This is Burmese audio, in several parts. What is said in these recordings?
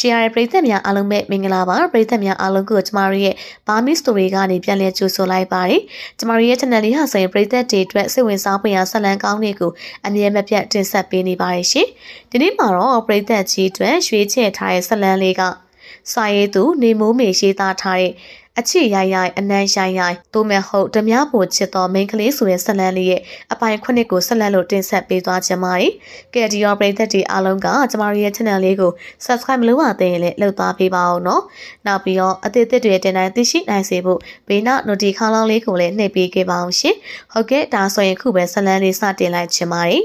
share ပရိသတ်များအားလုံးပဲမင်္ဂလာပါပရိသတ်များအားလုံးကိုကျမတို့ရဲ့ဘာမီ story ကနေပြန်လည်ကြိုဆိုလိုက်ပါတယ်ကျမတို့ရဲ့ channel လေးဟာဆိုရင်ပရိသတ်တွေအတွက်စိတ်ဝင်စားဖွယ်ရာဆက်လန်းကောင်းတွေကိုအမြဲမပြတ်တင်ဆက်ပေးနေပါတယ်ရှင်ဒီနေ့မှာတော့ပရိသတ်ကြီးအတွက်ရွေးချယ်ထားတဲ့ဆက်လန်းလေးကစာရေးသူနေမိုးမေရေးသားထားတဲ့အချစ်ရိုင်ရိုင်အနမ်းရိုင်ရိုင်သို့မဟုတ်ဓမြဖို့ချစ်တော်မိန်းကလေးဆိုတဲ့ဆက်လန်းလေးရဲ့အပိုင်း9ကိုဆက်လက်လို့တင်ဆက်ပေးသွားချင်ပါတယ်။ကဲဒီရောပရိသတ်တွေအားလုံးကကျမတို့ရဲ့ channel လေးကို subscribe မလုပ်ရသေးရင်လည်းလုပ်သွားပေးပါအောင်နော်။နောက်ပြီးတော့အသစ်တွေတင်တိုင်းသိရှိနိုင်စေဖို့ဘေးနာ notification လောင်းလေးကိုလည်းနှိပ်ပေးခဲ့ပါအောင်ရှင်။ဟုတ်ကဲ့ဒါဆိုရင်ခုပဲဆက်လန်းလေးစတင်လိုက်ချင်ပါတယ်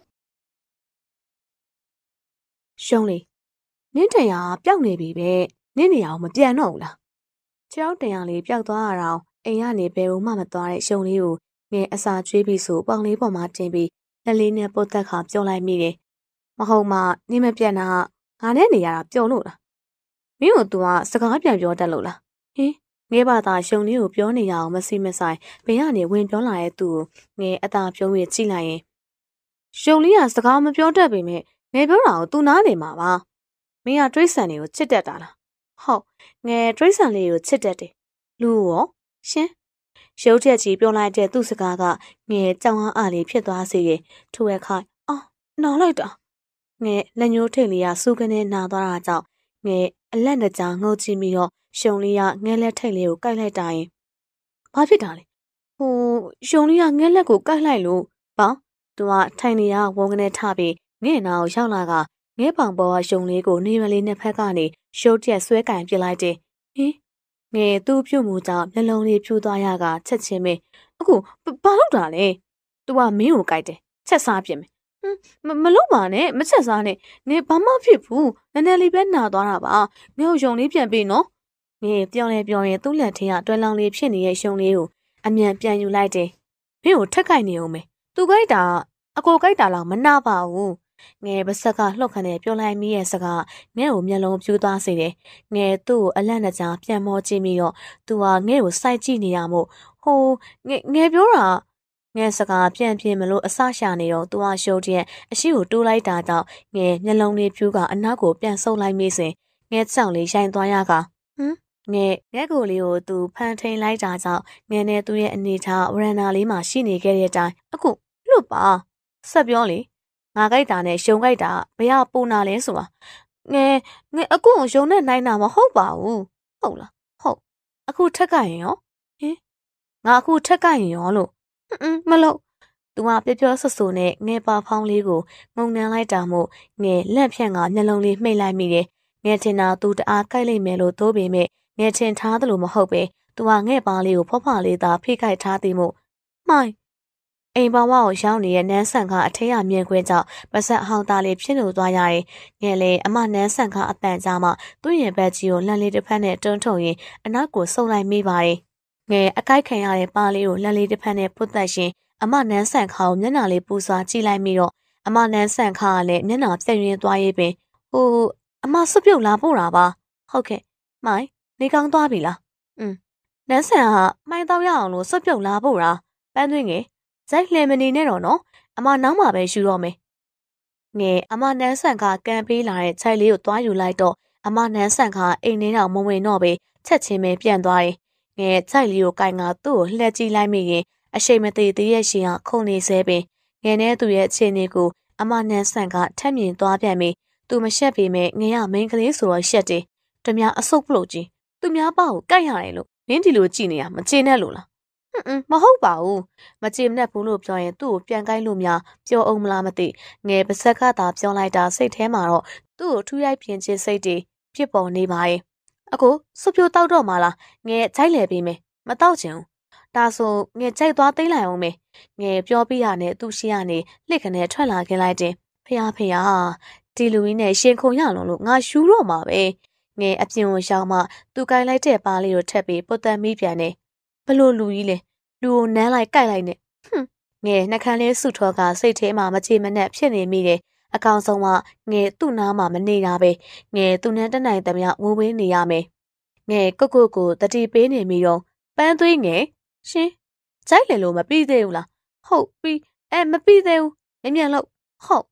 ။ရှုံးလေနင်းတန်ရပျောက်နေပြီပဲနင်းနေအောင်မပြန်တော့ဘူးလား။ကျောင်းတန်ရလေးပျောက်သွားရအောင်အိမ်ကနေဘယ်မှမသွားတဲ့ရှုံးလေးကိုငယ်အစာကျွေးပြီးဆိုပေါင်လေးပေါ်မှာတင်ပြီးလက်လေးနဲ့ပုတ်သက်ခါပြောလိုက်မိတယ်။မဟုတ်မှနင်းမပြန်တာငါနဲ့နေရတာပျော်လို့လား။မင်းတို့ကစကားပြန်ပြောတတ်လို့လား။ဟင်ငဲဘာသာရှုံလေးကိုပြောနေရအောင်မစီမဆိုင်ဘယ်ကနေဝင်ပြောလာတဲ့သူကိုငဲအသာပြုံးရကြည့်လိုက်ရင်ရှုံလေးကစကားမပြောတတ်ပေမဲ့ငဲပြောတာကိုသူနားနေမှာပါ။မင်းကတွေးဆန်တွေကိုချစ်တတ်တာလား။ဟုတ်ငယ်တွေးဆန်လေးကိုချစ်တတ်တယ်လူရောရှင်ရုပ်ချက်ကြီးပြောလိုက်တဲ့သူ့စကားကငယ်ကြောင်အားလေးဖြစ်သွားစေရဲ့ထိုးရခိုင်အော်နားလိုက်တာငယ်လက်ညှိုးထိတ်လေးကစူးကနေနာသွားတာကြောင့်ငယ်အလက်နှစ်ကြားငုံကြည့်ပြီးတော့ရှုံလေးကငဲလက်ထိတ်လေးကိုကိုက်လိုက်တာရင်ဘာဖြစ်တာလဲဟိုရှုံလေးကငဲလက်ကိုကိုက်လိုက်လို့ဘာသူကထိုင်နေရဝုန်းကနေထပြီးငဲ့နာကိုရောက်လာကငဲပောင်ပေါ်ကရှုံလေးကိုနေမလေးနှစ်ဖက်ကနေရုပ်ချက်ဆွဲကင်ပြလိုက်တယ်ဟင်ငယ်သူ့ပြုတ်မှုကြောင့်မျက်လုံးလေးဖြူသွားရကချက်ချင်းပဲအခုဘာလုပ်တာလဲသူကမင်းကိုကြိုက်တယ်ချက်စားပြင်မယ်မလုပ်ပါနဲ့မချက်စားနဲ့ငယ်ဘာမှဖြစ်ဘူးနည်းနည်းလေးပဲနာသွားတာပါငယ်ကိုယုံလေးပြန်ပေးနော်ငယ်ပြောင်းလဲပြောင်းရင်သူ့လက်ထဲကတွဲလောင်းလေးဖြစ်နေတဲ့ရှုံလေးကိုအမြန်ပြန်ယူလိုက်တယ်မင်းကိုထက်ကြိုက်နေအောင်မယ်သူကြိုက်တာအကိုကြိုက်တာလောက်မနာပါဘူးငယ်ပါဆက်ကလှုပ်ခနဲ့ပြောလိုက်မိရဲ့စကားငဲ့ကိုမျက်လုံးပြူးသွားစေတယ်ငယ်သူ့ကိုအလန့်တကြားပြန်မောကြည့်ပြီးတော့သူကငဲ့ကိုစိုက်ကြည့်နေရမို့ဟိုငယ်ပြောတာငဲ့စကားပြန်မလို့အဆရှာနေတော့သူကရှုပ်တဲ့အရှိကိုတိုးလိုက်တာကြောင့်ငယ်မျက်လုံးလေးပြူးကအနောက်ကိုပြန်ဆုပ်လိုက်မိစဉ်ငဲ့ချောင်းလေးရိုင်သွားရကငဲ့ကိုလေးကိုသူဖန်ထိန်လိုက်တာကြောင့်ငယ်နဲ့သူ့ရဲ့အနေထားဝရန်နာလေးမှာရှိနေခဲ့တဲ့အတိုင်းအခုလွတ်ပါဆက်ပြောလေငါကြိုက်တာနဲ့ရှုံကြိုက်တာဘယ်ကပူနာလဲဆိုတာငယ်အခုရုံနဲ့နိုင်တာမဟုတ်ပါဘူးဟုတ်လားဟုတ်အခုထက်ကရင်ရောဟင်ငါအခုထက်ကရင်ရောလို့မလို့သူကပြပြောဆဆူနဲ့ငယ်ပါဖောင်းလေးကိုငုံနှမ်းလိုက်တာမို့ငယ်လက်ဖြန့်ကမျက်လုံးလေးမှိတ်လိုက်မိတယ်ငယ်ထင်တာသူတအားကြိုက်လိုက်မယ်လို့သို့ပေမဲ့ငယ်ထင်ထားသလိုမဟုတ်ပဲသူကငယ်ပါလေးကိုဖွားဖွားလေးသာဖိခိုက်ထားသည်မို့မှိုင်းအိမ်ဘဝကိုရောက်နေတဲ့နန်းဆန်ကအထက်ရမြင်ခွင့်ကြောင့်ပါဆက်ဟောင်းသားလေးဖြစ်လို့သွားရတယ်။ငယ်လေအမနန်းဆန်ကအတန်ကြားမှသူ့ရဲ့ဘက်ကြီးကိုလန့်လေးတစ်ဖက်နဲ့တွန်းထုတ်ရင်အနောက်ကိုဆုပ်လိုက်မိပါတယ်။ငယ်အကိုက်ခံရတဲ့ပါလေးကိုလန့်လေးတစ်ဖက်နဲ့ပုတ်သက်ရှင်အမနန်းဆန်ခါကိုမျက်နှာလေးပူစွာကြည့်လိုက်မိတော့အမနန်းဆန်ခါကလည်းမျက်နှာပြည့်ရင်းသွားရေးပင်ဟိုအမစွပ်ပြုတ်လာပို့တာပါ။ဟုတ်ကဲ့။မိုင်းနေကောင်းသွားပြီလား။နန်းဆန်ကမိုင်းတော့ရအောင်လို့စွပ်ပြုတ်လာပို့တာပန်းသွင်းငယ်ဇိုက်လှဲမနေနဲ့တော့နော်အမနောက်မှာပဲယူတော့မယ်ငယ်အမနန်းဆန်ကကန်ပေးလာတဲ့ခြိုက်လေးကိုသွားယူလိုက်တော့အမနန်းဆန်ကအိမ်ထဲတော့မဝင်တော့ပဲချက်ချင်းပဲပြန်သွားတယ်ငယ်ခြိုက်လေးကိုကင်ကသူ့ကိုလှက်ကြည့်လိုက်မိရင်အရှိန်မသေးသေးရဲ့ရှင်ကခုန်နေသေးပင်ငယ်နဲ့သူ့ရဲ့အခြေအနေကိုအမနန်းဆန်ကထက်မြင်သွားပြန်ပြီသူမရှက်ပေမဲ့ငယ်ကမိန်းကလေးဆိုတော့ရှက်တယ်တမအဆုတ်ပလို့ကြီးသူများပေါ့ကိုကိုက်ရတယ်လို့မင်းဒီလိုကြည့်နေရမချေနဲ့လို့လားမဟုတ်ပါဘူးမကြည်မနဲ့ဘူးလို့ပြောရင်သူ့ကိုပြန်ကိုက်လို့များပြောအောင်မလားမသိငယ်ပါဆက်ကသာပြောလိုက်တာစိတ်ထဲမှာတော့သူ့ကိုထူရိုက်ပြင်ချစ်စိတ်တွေဖြစ်ပေါ်နေပါရဲ့အခုစွပြိုတောက်တော့မှလားငယ်ကြိုက်လေပေးမယ်မတောက်ချင်ဘူးဒါဆိုငယ်ကြိုက်သွားသိမ်းလိုက်အောင်မယ်ငယ်ပြောပြရနဲ့သူ့ရှိရနေလှစ်ခနဲ့ထွက်လာခဲ့လိုက်တယ်ဖះဒီလူကြီးနဲ့ရှင်ခုံရလုံးလို့ငါယူတော့မှာပဲငယ်အပြင်ကိုရောက်မှသူကိုင်လိုက်တဲ့ပါလေးကိုထက်ပြီးပုတ်တန်မိပြန်တယ်ဘလို့လူကြီးလဲလူကိုနမ်းလိုက်ကြိုက်လိုက်နဲ့ငယ်နှကန်းလေးစုထောကစိတ်ထဲမှာမချေမနှက်ဖြစ်နေမိတယ်အကောင်ဆုံးကငယ်သူ့နားမှာမနေတာပဲငယ်သူနဲ့တနိုင်တမဝဝင်းနေရမယ်ငယ်ကိုတတိပေးနေမိတော့ပန်းသွေးငယ်ရှင်ကြိုက်လေလို့မပြီးသေးဘူးလားဟုတ်ပြီးမပြီးသေးဘူးမြန်လို့ဟုတ်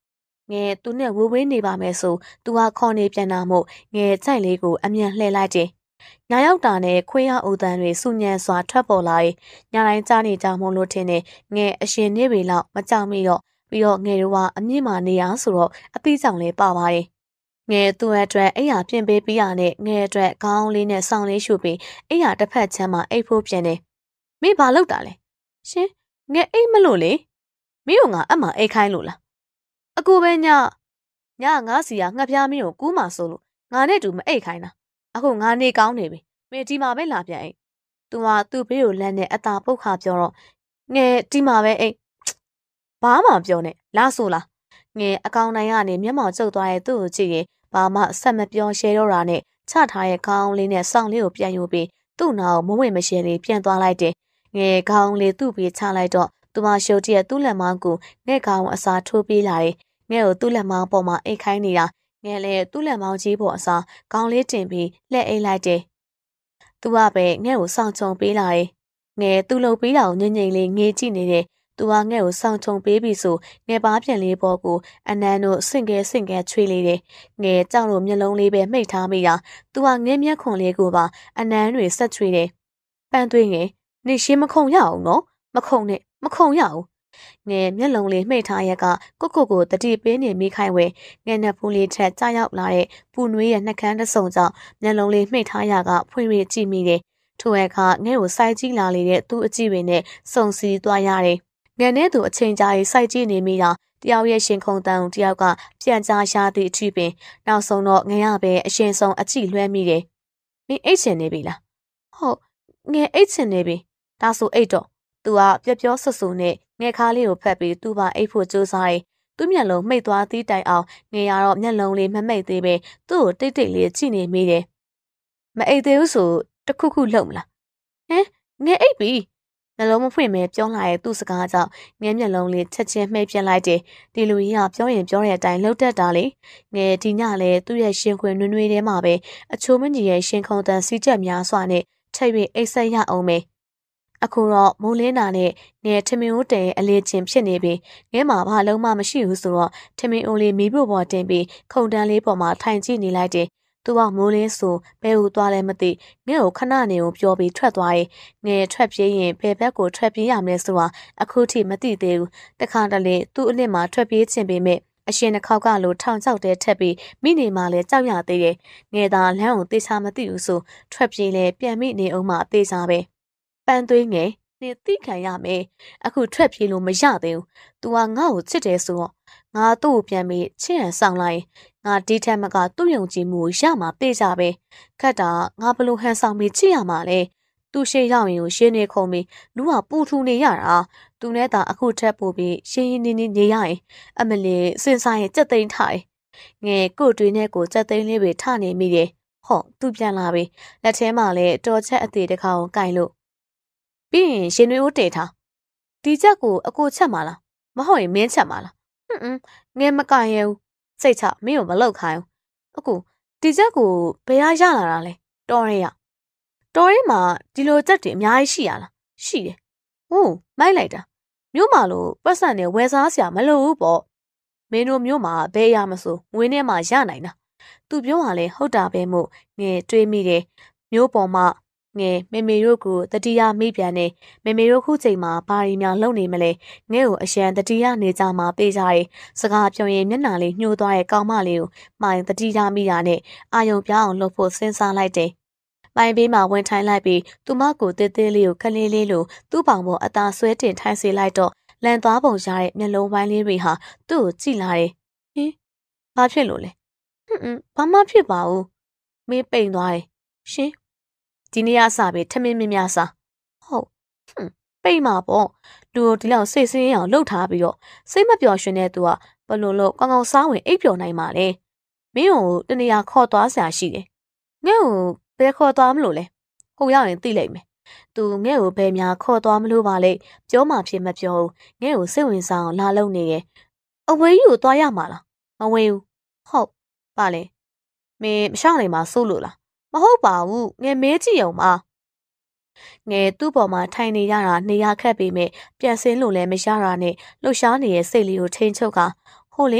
ငယ်သူနဲ့ဝေးဝေးနေပါမယ်ဆိုသူကခေါ်နေပြန်တာမို့ငယ်ကြိုက်လေးကိုအမြန်လှည့်လိုက်တယ်။ညရောက်တာနဲ့ခွေးရအိုတန်တွေစုညံစွာထွက်ပေါ်လာရင်ညတိုင်းကြားနေကြမို့လို့ထင်တယ်ငယ်အရှင်နေပေလောက်မကြောက်မိတော့ပြီးတော့ငယ်တို့ကအမြင့်မာနေရဆိုတော့အသီးဆောင်လေးပါပါတယ်။ငယ်သူ့အတွက်အိယာပြင်ပေးပြီးရနဲ့ငယ်အတွက်ခေါင်းလေးနဲ့ဆောင်းလေးရှုပြီးအိယာတစ်ဖက်ချမ်းမှာအိတ်ဖို့ပြင်တယ်။မိဘာလုပ်တာလဲ။ရှင်ငယ်အိတ်မလို့လေ။မိတို့ငါအမှအိတ်ခိုင်းလို့လား။အကူပဲညငါစီကငှက်ပြားမင်းကိုကူးမှဆိုလို့ငါနဲ့တူမအိတ်ခိုင်းတာအခုငါနေကောင်းနေပြီမင်းဒီမှာပဲလာပြန်အိတ်သူကသူ့ဘေးကိုလန့်နဲ့အသာပုတ်ခါပြောတော့ငယ်ဒီမှာပဲအိတ်ဘာမှပြောနဲ့လာဆိုလားငယ်အကောင်တိုင်းကနေမျက်မှောင်ကျုပ်သွားတဲ့သူ့ကိုကြည့်ရင်ဘာမှဆက်မပြောရှဲတော့တာနဲ့ချထားရဲ့ခေါင်းလေးနဲ့စောင့်လေးကိုပြန်ယူပြီးသူ့နာကိုမဝင်မရှဲလေးပြန်သွားလိုက်တယ်ငယ်ခေါင်းလေးသူ့ပြီးချလိုက်တော့သူမရှုပ်တည့်သူ့လက်မောင်းကိုငဲ့ခေါင်းအစာထိုးပေးလာတယ်ငဲ့ကိုသူ့လက်မောင်းပေါ်မှာအိတ်ခိုင်းနေတာငဲ့လည်းသူ့လက်မောင်းကြီးပေါ်အစားခေါင်းလေးတင်ပြီးလှည့်အိတ်လိုက်တယ်။သူကပဲငဲ့ကိုစောင့်ချုံပေးလာတယ်။ငဲ့သူ့လှုပ်ပေးတာကိုငိမ့်ငိမ့်လေးငေးကြည့်နေတယ်။သူကငဲ့ကိုစောင့်ချုံပေးပြီးဆိုငဲ့ပါပြန်လေးပေါ်ကိုအနန်းတို့ဆင့်ကဲချွေးလေးတယ်။ငဲ့ကြောက်လို့မျက်လုံးလေးပဲမှိတ်ထားမိတာ။သူကငဲ့မျက်ခွန်လေးကိုပါအနန်းတွေဆက်ချွေးတယ်။ပန်းသွင်းငယ်နေရှင်းမခုံရအောင်နော်။မခုံရအောင်ငယ်မျက်လုံးလေးမှိတ်ထားရက်ကကိုတတိပေးနေမိခိုင်ဝဲငယ်နဲ့ဖူးလေးထက်ကြားရောက်လာတဲ့ပူနွေးရဲ့နှကန်းတစ်စုံကြောင့်မျက်လုံးလေးမှိတ်ထားရကဖွင့်ရကြည့်မိတယ်။ထိုအခါငယ်ကိုစိုက်ကြည့်လာလေတဲ့သူ့အကြည့်တွေနဲ့စုံစည်းသွားရတယ်။ငယ်နဲ့သူအချိန်ကြာရေးစိုက်ကြည့်နေမိတာတယောက်ရဲ့ရှင်ခုံတန်းတယောက်ကပြန်ကြားရှားသည့်အထိပင်နောက်ဆုံးတော့ငယ်ရပဲအရှင်ဆုံးအကြည့်လွှဲမိတယ်။မင်းအိတ်ချင်နေပြီလား။ဟုတ်ငယ်အိတ်ချင်နေပြီ။ဒါဆိုအိတ်တော့သူကပြောဆဆူနဲ့ငယ်ခါလေးကိုဖက်ပြီးသူ့ဘာအိတ်ဖို့ကြိုးစားတယ်။သူ့မျက်လုံးမှိတ်သွားသည့်တိုင်အောင်ငယ်ရတော့မျက်လုံးလေးမမိတ်သေးပဲသူ့ကိုတိတ်လေးကြည့်နေမိတယ်။မအိတ်သေးဘူးဆိုတခုခုလုံမလား။ဟမ်ငယ်အိတ်ပြီ။နှလုံးမဖွင့်မဲပြောလာရဲ့သူ့စကားကြောင့်ငယ်မျက်လုံးလေးချက်ချင်းမှိတ်ပြလိုက်တယ်။ဒီလူကြီးကပြောရင်ပြောတဲ့အတိုင်းလှုပ်တတ်တာလေ။ငယ်ဒီညလည်းသူ့ရဲ့ရှင်ခွင်နွေထဲမှာပဲအချိုးမကြီးရဲ့ရှင်ခုံတန်စီးချက်များစွာနဲ့ထိပ်ပြီးအိတ်ဆက်ရအောင်မယ်။အခုတော့မိုးလင်းတာနဲ့ငယ်ထမင်းအိုးတဲအလေးချင်းဖြစ်နေပြီးငဲမှာဘာလုံးမှမရှိဘူးဆိုတော့ထမင်းအိုးလေးမီးဖို့ပေါ်တင်ပြီးခုံတန်းလေးပေါ်မှာထိုင်ကြည့်နေလိုက်တယ်။သူကမိုးလင်းဆိုဘဲကိုသွားလဲမသိငဲကိုခဏနေကိုပြောပြီးထွက်သွားရင်ငယ်ထွက်ပြေးရင်ဘယ်ဘက်ကိုထွက်ပြေးရမလဲဆိုတာအခုထိမသိသေးဘူး။တခါတလေသူ့အနစ်မှာထွက်ပြေးခြင်းပေမဲ့အရှင်တစ်ခေါက်ကလိုထောင်ချောက်တဲထက်ပြီးမိနေမှလည်းကြောက်ရသေးတယ်။ငယ်သာလမ်းကိုသေချာမသိဘူးဆိုထွက်ပြေးလဲပြန်မိနေအောင်မှသေချာပဲ။ပန်းသွေးငယ်နေသိခံရမယ်အခုထွက်ပြေးလို့မရသေးဘူး။ तू ကငါ့ကိုချစ်တယ်ဆိုတော့ငါသူ့ကိုပြန်ပြီးချစ်ရန်ဆောင်လိုက်ငါဒီထက်မကသူ့ယုံကြည်မှုကိုရမှာသိကြပဲခက်တာငါဘလို့ဟန်ဆောင်ပြီးချစ်ရမှာလဲသူ့ရှေ့ရောက်ရင်ကိုရှင်းနေခုံပြီးလူကပူထူနေရတာသူနဲ့တာအခုထက်ပိုပြီးရှင်းရင်းနေရရင်အမလီစင်ဆိုင်ကြက်သိမ်းထားငယ်ကိုတွေနဲ့ကိုကြက်သိမ်းလေးပဲထနေမိတယ်ဟောသူပြန်လာပြီလက်ထဲမှာလည်းတော်ချက်အသေးတစ်ခါကိုကင်လို့ပြီးရင်ရှင်တွေဦးတည်ထားဒီချက်ကိုအကိုချက်မှာလားမဟုတ်ရင်မင်းချက်မှာလားငယ်မကင်ရဘူးစိတ်ချမင်းကိုမလောက်ခိုင်းဘူးအခုဒီချက်ကိုဘယ်ရလာတာလဲတော်ရဲမှာဒီလိုချက်တွေအများကြီးရှိရလားရှိတယ်ဟုတ်မိုက်လိုက်တာမြို့မှာလို့ပတ်စံနဲ့ဝယ်စားစရာမလိုဘူးပေါ့မင်းတို့မြို့မှာဘယ်ရမဆိုငွေနဲ့မှရနိုင်တာသူပြောတာလဲဟုတ်တာပဲမို့ငယ်တွေးမိတယ်မြို့ပေါ်မှာငယ်မေမေတို့ကိုတတိယမိပြန်နေမေမေတို့ခုချိန်မှာဘာရီများလုံနေမလဲငဲ့ကိုအရန်တတိယနေကြမှာပေးကြတယ်စကားပြောရင်မျက်နှာလေးညှိုးသွားတဲ့ကောင်မလေးကိုမှိုင်တတိယမိတာနဲ့အာယုံပြောင်းအောင်လုပ်ဖို့စဉ်းစားလိုက်တယ်ပိုင်ပေးမှာဝင်ထိုင်လိုက်ပြီးသူမကိုတေးသေးလေးကိုခလေးလေးလိုသူ့ပေါင်ပေါ်အသာဆွဲတင်ထိုင်စေလိုက်တော့လန်သွားပုံရတဲ့မျက်လုံးပိုင်းလေးတွေဟာသူ့ကိုကြည့်လာတယ်ဟင်ဘာဖြစ်လို့လဲဘာမှဖြစ်ပါဘူးမေးပိန်သွားတယ်ရှင်ဒီနေ့အစားပဲထမင်းမများစားဟုတ်ပိတ်မှာပေါ့လူတို့ဒီလောက်စိတ်ဆင်းအောင်လှုပ်ထားပြီးတော့စိတ်မပျော်ရွှင်တဲ့သူကဘလို့လို့ကောင်းကောင်းစားဝင်အိပ်ပျော်နိုင်မှာလေမင်းကိုတနေရာခေါ်သွားစရာရှိတယ်ငဲ့ကိုဘယ်ခေါ်သွားမလို့လဲဟိုရောက်ရင်သိလိုက်မယ်သူငဲ့ကိုဘယ်များခေါ်သွားမလို့ပါလေပြောမှဖြစ်မပြောဘူးငဲ့ကိုစိတ်ဝင်စားအောင်လာလုံနေတယ်အဝေးကြီးကိုသွားရမှာလားမဝေးဘူးဟုတ်ပါလေမင်းမရှောင်နေမှာစိုးလို့လားမဟုတ်ပါဘူးငယ်မေးကြည့်အောင်ပါငယ်သူ့ပေါ်မှာထိုင်နေရတာနေရခက်ပေမဲ့ပြန်ဆင်းလို့လည်းမရတာနဲ့လှုပ်ရှားနေတဲ့စိတ်လေးကိုထိန်ချုပ်ကဟိုလေ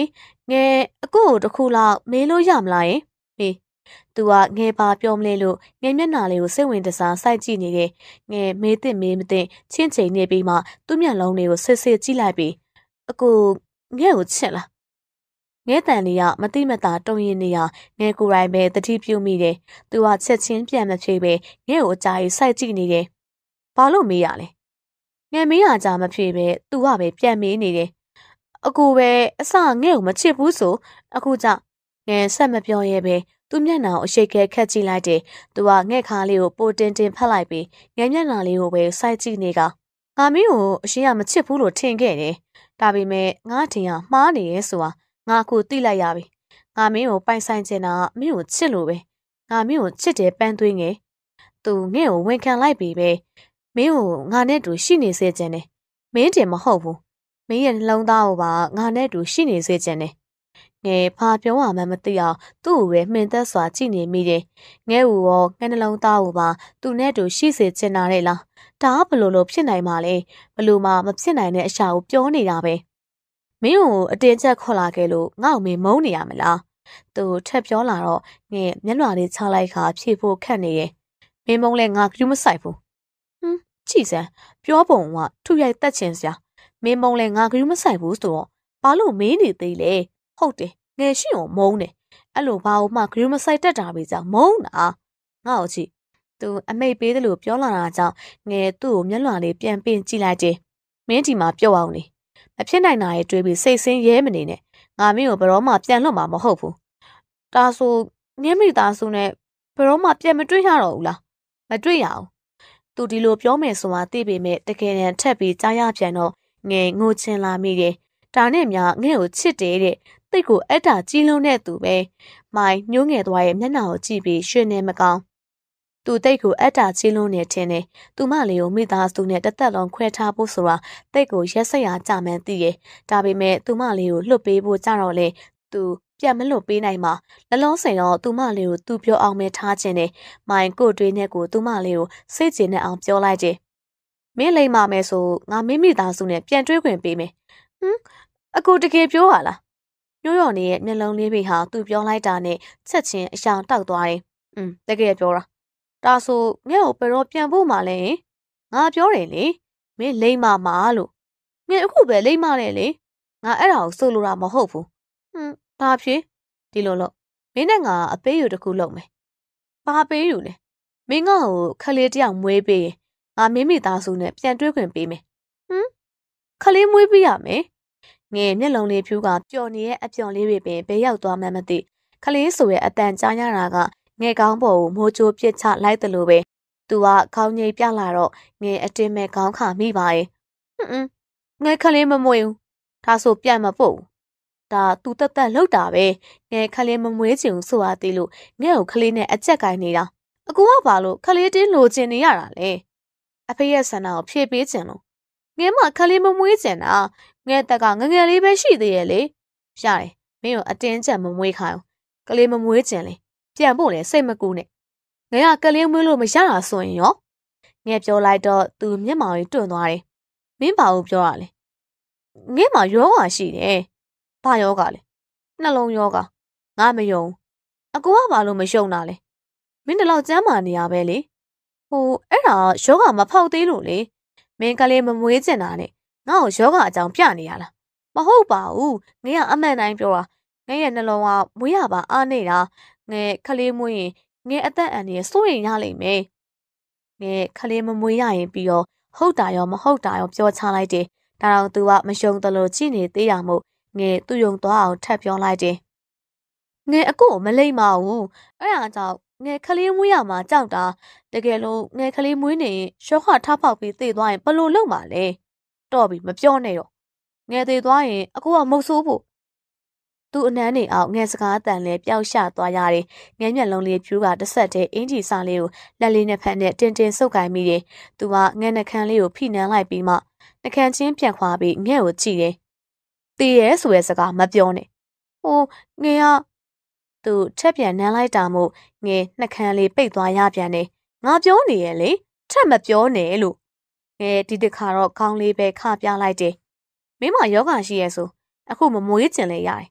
ငယ်အခုတခုလောက်မေးလို့ရမလားယင်မေးသူကငယ်ပါပြောမလဲလို့ငယ်မျက်နှာလေးကိုစိတ်ဝင်တစားစိုက်ကြည့်နေတယ်ငယ်မေးတဲ့မေးမတဲ့ချင်းချိန်နေပြီးမှသူ့မျက်လုံးတွေကိုဆစ်ဆစ်ကြည့်လိုက်ပြီးအခုငယ်ကိုချစ်လားငဲတန်လေးကမတိမတာတုံရင်နေရငဲကိုယ်တိုင်ပဲတတိပြုမိတယ်။သူကချက်ချင်းပြန်မဖြေပဲငဲကိုအကြာကြီးစိုက်ကြည့်နေတယ်။ဘာလို့မေးရလဲ။ငဲမေးရကြမဖြေပဲသူကပဲပြန်မေးနေတယ်။အခုပဲအစငဲကိုမချစ်ဘူးဆိုအခုကျငဲဆက်မပြောရဲပဲသူ့မျက်နှာကိုအရှိတ်ခဲခတ်ကြည့်လိုက်တယ်။သူကငဲခါလေးကိုပိုတင်တင်ဖက်လိုက်ပြီးငဲမျက်နှာလေးကိုပဲစိုက်ကြည့်နေကငါမင်းကိုအရှင်ကမချစ်ဘူးလို့ထင်ခဲ့တယ်။ဒါပေမဲ့ငါထင်ရမှားနေရဲ့ဆိုတာငါအခုသိလိုက်ရပြီငါမင်းကိုပိုင်ဆိုင်ချင်တာမင်းကိုချစ်လို့ပဲငါမင်းကိုချစ်တယ်ပန်းသွင်းငယ်သူငဲ့ကိုဝန်ခံလိုက်ပြီပဲမင်းကိုငါနဲ့တူရှိနေစေချင်တယ်မင်းတင်မဟုတ်ဘူးမင်းရဲ့နှလုံးသားကိုပါငါနဲ့တူရှိနေစေချင်တယ်ငယ်ဖာပြောရမှမသိအောင်သူ့ကိုပဲမှင်သက်စွာကြည့်နေမိတယ်ငဲ့ကိုရောငဲ့နှလုံးသားကိုပါသူနဲ့တူရှိစေချင်တာလေလားဒါကဘလို့ဖြစ်နိုင်မှာလဲဘလို့မှမဖြစ်နိုင်တဲ့အရာကိုပြောနေတာပဲမင်းကိုအတင်းချက်ခေါ်လာခဲ့လို့ငါ့ကိုမင်းမုန်းနေရမလားသူထက်ပြောလာတော့ငဲမျက်နှာလေးချလိုက်ခါဖြေဖို့ခက်နေရဲ့မင်းမုန်းလဲငါကလူးမဆိုင်ဘူးကြည်စမ်းပြောပုံကထုရိုက်တက်ချင်စရာမင်းမုန်းလဲငါကလူးမဆိုင်ဘူးဆိုတော့ဘာလို့မေးနေသေးလဲဟုတ်တယ်ငယ်ရှိအောင်မုန်းတယ်အဲ့လိုဘာလို့မှကလူးမဆိုင်တတ်တာပဲကြောင့်မုန်းတာငါ့ကိုကြည့်သူအမိတ်ပေးတယ်လို့ပြောလာတာကြောင့်ငယ်သူ့ကိုမျက်နှာလေးပြန်ပင့်ကြည့်လိုက်တယ်မင်းဒီမှာပြောအောင်လေမဖြစ်နိုင်တာရဲ့တွေးပြီးစိတ်ဆင်းရဲမနေနဲ့ငါမင်းကိုဘယ်တော့မှပြန်လွတ်မှာမဟုတ်ဘူးဒါဆိုငင်းမိသားစုနဲ့ဘယ်တော့မှပြန်မတွေ့ရတော့ဘူးလားမတွေ့ရအောင်သူဒီလိုပြောမယ်ဆိုတာသိပေမဲ့တကယ်တမ်းထက်ပြီးကြားရပြန်တော့ငယ်ငိုချင်လာမိတယ်ဒါနဲ့များငဲ့ကိုချစ်တယ်တဲ့တိတ်ကိုအတားကြီးလုံးတဲ့သူပဲမိုင်ညှိုးငယ်သွားရဲ့မျက်နှာကိုကြည့်ပြီးရွှင်နေမကောင်းသူတိတ်ကိုအတားချင်းလုံးနေထင်းတယ်။သူမလေးကိုမိသားစုနဲ့တသက်လုံးခွဲထားဖို့ဆိုတာတိတ်ကိုရက်စက်ရကြမှန်းသိရဲ့။ဒါပေမဲ့သူမလေးကိုလွတ်ပေးဖို့ကြတော့လေသူပြန်မလွတ်ပေးနိုင်မှာလလုံးစိန်တော့သူမလေးကိုသူပြောအောင်ပဲထားခြင်းနဲ့မိုင်ကိုတွေးနဲ့ကိုသူမလေးကိုစိတ်ကျဉ်နဲ့အောင်ပြောလိုက်တယ်။မင်းလိမ့်မမယ်ဆိုငါမိသားစုနဲ့ပြန်တွေးခွင့်ပေးမယ်။အခုတကယ်ပြောရလား။ညို့ရော်နေရဲ့မျက်လုံးလေးတွေဟာသူပြောလိုက်တာနဲ့ချက်ချင်းအရှောင်တောက်သွားတယ်။တကယ်ပြောတာဒါဆိုငဲ့ကိုဘယ်တော့ပြန်ဖို့မှလဲငါပြောတယ်လေမင်းလိမ့်မမာလို့ငဲ့အခုပဲလိမ့်မတယ်လေငါအဲ့ဒါကိုဆိုလိုတာမဟုတ်ဘူးဒါဖြစ်ဒီလိုလို့မင်းနဲ့ငါအပေးယူတစ်ခုလုပ်မယ်ဘာပေးယူလဲမင်းငါ့ကိုခလေးတယောက်မွေးပေးရင်ငါမင်းမိသားစုနဲ့ပြန်တွေ့ခွင့်ပေးမယ်ခလေးမွေးပေးရမယ်ငယ်မျက်လုံးလေးဖြူကပျော်နေတဲ့အပျော်လေးတွေပင်ဘဲရောက်သွားမှမသိခလေးဆိုရဲ့အတန်ကြားရတာကငယ်ကောင်းပေါ်ကိုမိုးကြိုးပစ်ချလိုက်တယ်လို့ပဲသူကခေါင်းငိတ်ပြလာတော့ငယ်အတင်းမဲ့ခေါင်းခါမိပါရဲ့ငယ်ခလေးမမွေးဘူးဒါဆိုပြန်မပို့ဒါသူတက်တက်လှုပ်တာပဲငယ်ခလေးမမွေးချင်ဘူးဆိုအားသေးလို့ငယ်ကိုခလေးနဲ့အကြက်ကိုင်းနေတာအကူကဘာလို့ခလေးတင်းလိုချင်နေရတာလဲအဖေရဲ့ဆန္ဒကိုဖြည့်ပေးချင်လို့ငယ်မခလေးမမွေးချင်တာငယ်တက်ကငငယ်လေးပဲရှိသေးရဲ့လေရတယ်မင်းကိုအတင်းကျပ်မမွေးခိုင်းကလေးမမွေးချင်လေပြန်ဖို့လေစိတ်မကူနဲ့ငါကကလေးမွေးလို့မရတာဆိုရင်ရောငဲပြောလိုက်တော့သူမျက်မှောင်ကြီးတွန့်သွားတယ်မင်းဘာလို့ပြောရလဲငဲမှာယောဂါရှိတယ်ဘာယောဂါလဲနှလုံးယောဂါငါမယုံအကူကဘာလို့မယုံတာလဲမင်းတလောက်ကျမ်းမာနေရပဲလေဟိုအဲ့ဒါယောဂါမဖောက်သေးလို့လေမင်းကလေးမမွေးကျင်တာနဲ့ငါ့ကိုယောဂါအကြောင်းပြနေရလားမဟုတ်ပါဘူးငါကအမှန်တိုင်းပြောတာငါရဲ့နှလုံးကမွေးရပါအားနေတာငဲခလေးမွေးရင်ငဲအသက်အန္တရာယ်စိုးရိမ်ရလိမ့်မယ်ငဲခလေးမမွေးရရင်ပြီးတော့ဟုတ်တာရောမဟုတ်တာရောပြောချလိုက်တယ်ဒါတော့သူကမယုံတလို့ကြည့်နေသေးရမို့ငဲသူ့ယုံသွားအောင်ထပ်ပြောလိုက်တယ်ငဲအကိုမလိမ့်ပါဘူးအဲ့ဒါကြောင့်ငဲခလေးမွေးရမှာကြောက်တာတကယ်လို့ငဲခလေးမွေးနေရင်ရှော့ခထားပေါက်ပြီးသေသွားရင်ဘလို့လုပ်မှာလဲတော့ပြီမပြောနဲ့တော့ငဲသေသွားရင်အကိုကမုတ်ဆိုးဖို့သူ့အနမ်းနေအောင်ငဲစကားတန်လဲပျောက်ရှသွားရတယ်ငဲမျက်လုံးလေးဖြူကတစ်ဆက်တည်းအင်ဂျီစာလေးကိုလက်လေးနဲ့ဖက်နဲ့တင်းတင်းဆုပ်ကိုင်းမိတယ်သူကငဲနှခမ်းလေးကိုဖိနှမ်းလိုက်ပြီးမှနှခမ်းချင်းပြန်ခွာပြီးငဲ့ကိုကြည့်တယ်တေးရဲဆိုတဲ့စကားမပြောနဲ့ဟိုငဲကသူထက်ပြန်နမ်းလိုက်တာမို့ငဲနှခမ်းလေးပိတ်သွားရပြန်တယ်ငါပြောနေရဲ့လေထက်မပြောနဲ့လို့ငဲဒီတခါတော့ခေါင်းလေးပဲခပြလိုက်တယ်မင်းမယောဂရှိရဲ့ဆိုအခုမမွေးကျင်လဲရတယ်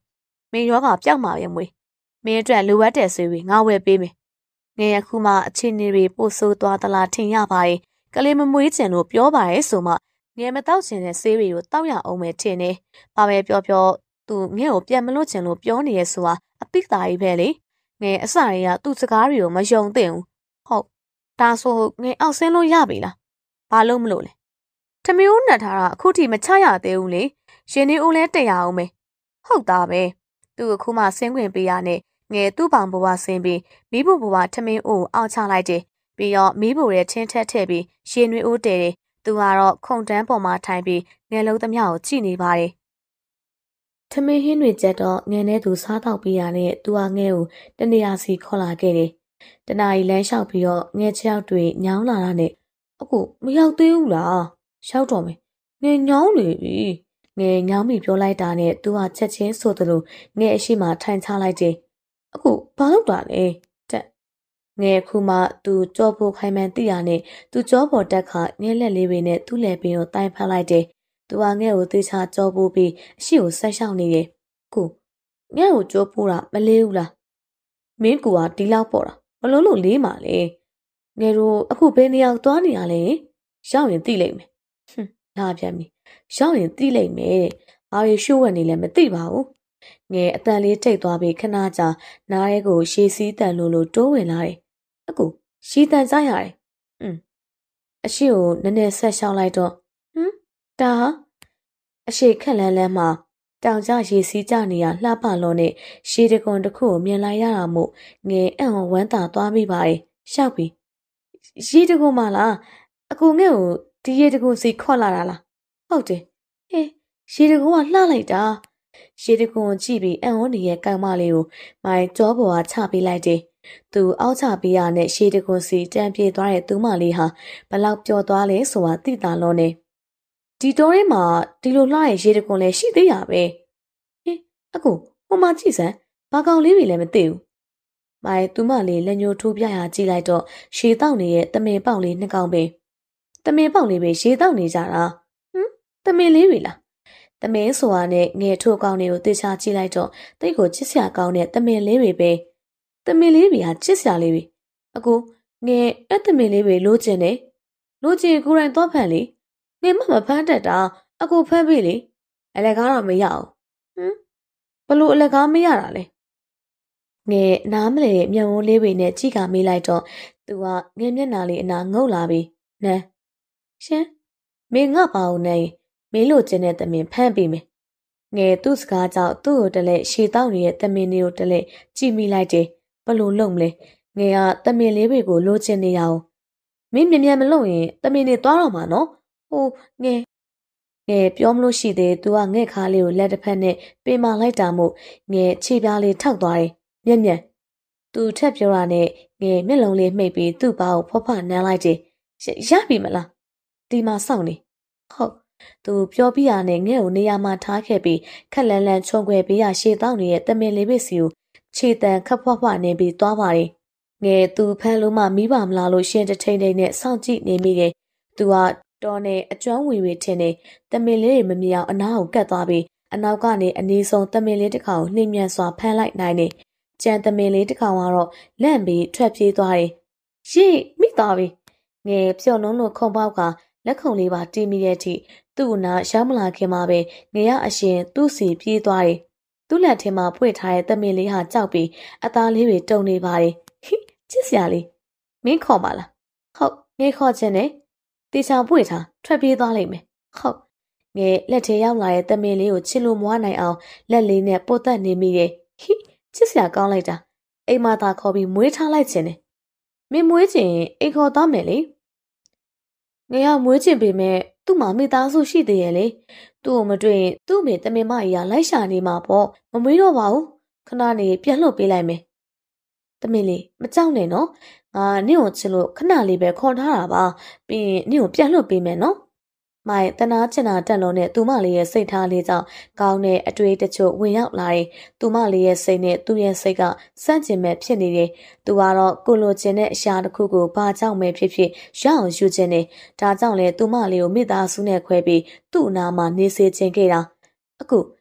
မင်းယောဂပြောက်မှာပဲမွေမင်းအတွက်လိုအပ်တဲ့ဆေးတွေငါဝယ်ပေးမယ်ငယ်အခုမှအခြေအနေတွေပိုဆိုးသွားသလားထင်ရပါတယ်ကလေးမမွေးချင်လို့ပြောပါရဲဆိုမှငယ်မတောက်ချင်တဲ့ဆေးတွေကိုတောက်ရအောင်ပဲထင်နေဘာပဲပြောသူငယ်ကိုပြန်မလို့ချင်လို့ပြောနေရဲဆိုတာအပိသာကြီးပဲလေငယ်အစတွေကသူ့စကားတွေကိုမယုံသင့်ဘူးဟုတ်ဒါဆိုငယ်အောက်ဆင်းလို့ရပြီလားဘာလို့မလို့လဲထမင်းဦးနှက်ထားတာအခုထိမချရသေးဘူးလေရှင်နေဦးလဲတက်ရအောင်ပဲဟုတ်သားပဲသူအခုမှဆင်းခွင့်ပေးရနဲ့ငယ်သူ့ပေါင်ဘဝဆင်းပြီးမိဖို့ဘဝထမင်းဦးအောက်ချလိုက်တယ်ပြီးတော့မိဖို့ရဲ့ချင်းထက်ထည့်ပြီးရှင်တွေဦးတဲတယ်သူကတော့ခုံတန်းပေါ်မှာထိုင်ပြီးငယ်လုံးသမျှကိုကြည့်နေပါတယ်ထမင်းဟင်းတွေကြက်တော့ငယ်နဲ့သူစားတော့ပြီးရနဲ့သူကငယ်ကိုတနေရာစီခေါ်လာခဲ့တယ်တနာရီလမ်းလျှောက်ပြီးတော့ငယ်ချောက်တွေညောင်းလာတာနဲ့အခုမရောက်သေးဘူးလားရောက်တော့မယ်ငယ်ညောင်းနေပြီငယ်ညောင်းပြီပြောလိုက်တာနဲ့သူကချက်ချင်းဆိုသလိုငယ်အရှိမထိုင်ချလိုက်တယ်အခုဘာလုပ်တာလဲတက်ငယ်ခုမှသူကြောဖို့ခိုင်မှန်သိရနဲ့သူကြောပေါ်တက်ခငယ်လက်လေးတွေနဲ့သူ့လက်ပင်ကိုတိုင်ဖက်လိုက်တယ်သူကငယ်ကိုသေချာကြောပိုးပြီးအရှိကိုဆက်ရှောက်နေတယ်ခုငယ်ကိုကြောပိုးတာမလေးဘူးလားမင်းကူကဒီလောက်ပေါ်တာဘလို့လေးပါလေငယ်တို့အခုဘယ်နေရာသွားနေရလဲရောက်ရင်သိလိမ့်မယ်လာပြန်ပြီရောက်ရင်သိလိမ့်မယ်ဘာလို့ရှိုးဝက်နေလဲမသိပါဘူးငယ်အတန်လေးထိတ်သွားပြီးခဏကြာနားရဲကိုရှေးစည်းတန်လို့တိုးဝင်လာတယ်အခုရှီတန်ကြရတယ်အရှိကိုနည်းနည်းဆက်ရှောက်လိုက်တော့ဒါအရှိခက်လန်းလန်းမှာတောင်ကျရေစီးကြနေရလှပလို့နဲ့ရှေးတကွန်တစ်ခုကိုမြင်လိုက်ရတာမို့ငယ်အံ့ဝမ်းသာသွားမိပါတယ်ရှောက်ပြီးရေတကွန်မလားအကူငဲ့ကိုဒီရေတကွန်စီခေါ်လာတာလားဟုတ်တယ်ဟေးရေတကွန်ကလှလိုက်တာရေတကွန်ကြည့်ပြီးအံ့ဝန်းနေတဲ့ကောင်မလေးကိုမိုင်ကြောပေါ်ကချပေးလိုက်တယ်သူအောက်ချပေးရနဲ့ရှေးတကွန်စီတန်ပြေသွားတဲ့သူမလေးဟာဘလောက်ပျော်သွားလဲဆိုတာသိတာလို့နေဒီတိုးထဲမှာဒီလိုလှရဲ့ရေတကွန်လည်းရှိသေးရပဲဟင်အခုဟိုမှာကြည့်စမ်းဘာကောင်လေးတွေလည်းမသိဘူးမိုင်သူမလေးလက်ညှိုးထိုးပြရကြည့်လိုက်တော့ရှေးတောက်နေတဲ့တမင်ပေါက်လေးနှစ်ကောင်ပဲတမင်ပေါက်လေးပဲရှေးတောက်နေကြတာတမင်လေးတွေလားတမင်ဆိုတာနဲ့ငယ်ထိုးကောင်တွေကိုတေချာကြည့်လိုက်တော့တိတ်ကိုချစ်စရာကောင်းတဲ့တမင်လေးတွေပဲတမင်လေးတွေဟာချစ်စရာလေးတွေအကူငယ်အဲ့တမင်လေးတွေလိုချင်တယ်လိုချင်ကိုယ်တိုင်တော့ဖန်လေငယ်မဖမ်းတတ်တာအကူဖမ်းပြီလေအလက်ကားတော့မရအောင်ဘလို့အလက်ကားမရတာလဲငယ်နားမလဲမျက်ဝန်းလေးတွေနဲ့ကြည့်ကမေးလိုက်တော့သူကငယ်မျက်နှာလေးအနာငုတ်လာပြီနန်းရှင်မင်းငါ့ပါဦးနေမင်းလိုချင်တဲ့တမင်ဖမ်းပြီးမယ်ငယ်သူ့စကားကြောင့်သူ့ကိုတလဲရှေတောက်နေတဲ့တမင်တွေကိုတလဲကြည့်မိလိုက်တယ်ဘလို့လုံမလဲငယ်ကတမင်လေးတွေကိုလိုချင်နေရအောင်မင်းမြန်မလုပ်ရင်တမင်တွေသွားတော့မှာနော်ဟိုငယ်ပြောမလို့ရှိသေးသူကငဲ့ခါလေးကိုလက်တစ်ဖက်နဲ့ပင်မာလိုက်တာမို့ငယ်ခြေပြားလေးထောက်သွားတယ်မျက်သူထက်ပြောတာနဲ့ငယ်မျက်လုံးလေးမှိတ်ပြီးသူ့ဘာကိုဖောက်နမ်းလိုက်တယ်ရပြီမလားဒီမှာစောင့်နေဟုတ်သူပြောပြရနဲ့ငဲ့ကိုနေရာမှာထားခဲ့ပြီးခက်လန်းလန်းချုံခွဲပေးရရှေတောက်နေတဲ့တမင်လေးပဲစီကိုခြေတန်ခပ်ဖွားနေပြီးသွားပါတယ်ငယ်သူဖမ်းလို့မှမိပါမလားလို့ရှင်တထိန်ထိန်နဲ့စောင့်ကြည့်နေမိတယ်သူကတော်နဲ့အကျွမ်းဝင်ဝေထင်နေတမင်လေးတွေမမြင်အောင်အနားကိုကတ်သွားပြီးအနောက်ကနေအနည်းဆုံးတမင်လေးတစ်ခါကိုနှိမ့်မြန်စွာဖမ်းလိုက်နိုင်တယ်ကြံတမင်လေးတစ်ခါကတော့လန့်ပြီးထွက်ပြေးသွားတယ်ရေမိသွားပြီငယ်ဖြော်လုံးလို့ခုံပေါက်ကလက်ခုံလေးပါတီးမိတဲ့အထိသူ့နာရောက်မလာခင်မှာပဲငယ်ကအရှင်သူ့စီပြေးသွားတယ်သူ့လက်ထဲမှာဖွင့်ထားတဲ့တမင်လေးဟာကြောက်ပြီးအသားလေးတွေတုန်နေပါတယ်ချစ်စရာလေးမင်းခေါ်ပါလားဟုတ်ငယ်ခေါ်ခြင်းနဲ့တေချာပွေထားထွက်ပြေးသွားလိမ့်မယ်ဟုတ်ငယ်လက်ထဲရောက်လာတဲ့တမင်လေးကိုချစ်လို့မွားနိုင်အောင်လက်လေးနဲ့ပို့သက်နေမိတယ်ချစ်စရာကောင်းလိုက်တာအိမ်မသာခေါ်ပြီးမွေးထားလိုက်ခြင်းနဲ့မင်းမွေးခြင်းအိမ်ခေါ်သွားမယ်လေငယ်ကမွေးခြင်းပေမဲ့သူ့မှာမိသားစုရှိသေးရဲ့လေသူ့ကိုမတွေ့ရင်သူ့မိတမင်မကြီးကလိုက်ရှာနေမှာပေါ့မမွေးတော့ပါဘူးခဏနေပြန်လှုပ်ပေးလိုက်မယ်တမင်လေးမကြောက်နဲ့နော်ငါနင့်ကိုချစ်လို့ခဏလေးပဲခေါ်ထားတာပါပြီးရင်နင့်ကိုပြန်လှုပ်ပေးမယ်နော်မိုင်တနာချင်တာတက်လို့နဲ့သူမလေးရဲ့စိတ်ထားလေးကြောင့်ကောင်းတဲ့အတွေ့တချို့ဝင်ရောက်လာတယ်သူမလေးရဲ့စိတ်နဲ့သူ့ရဲ့စိတ်ကစန့်ကျင်မဲ့ဖြစ်နေတယ်သူကတော့ကိုလိုချင်တဲ့အရာတစ်ခုကိုဘာကြောင့်ပဲဖြစ်ဖြစ်ရအောင်ယူချင်တယ်ဒါကြောင့်လဲသူမလေးကိုမိသားစုနဲ့ခွဲပြီးသူ့အနာမှာနေစေချင်ခဲ့တာအခုတ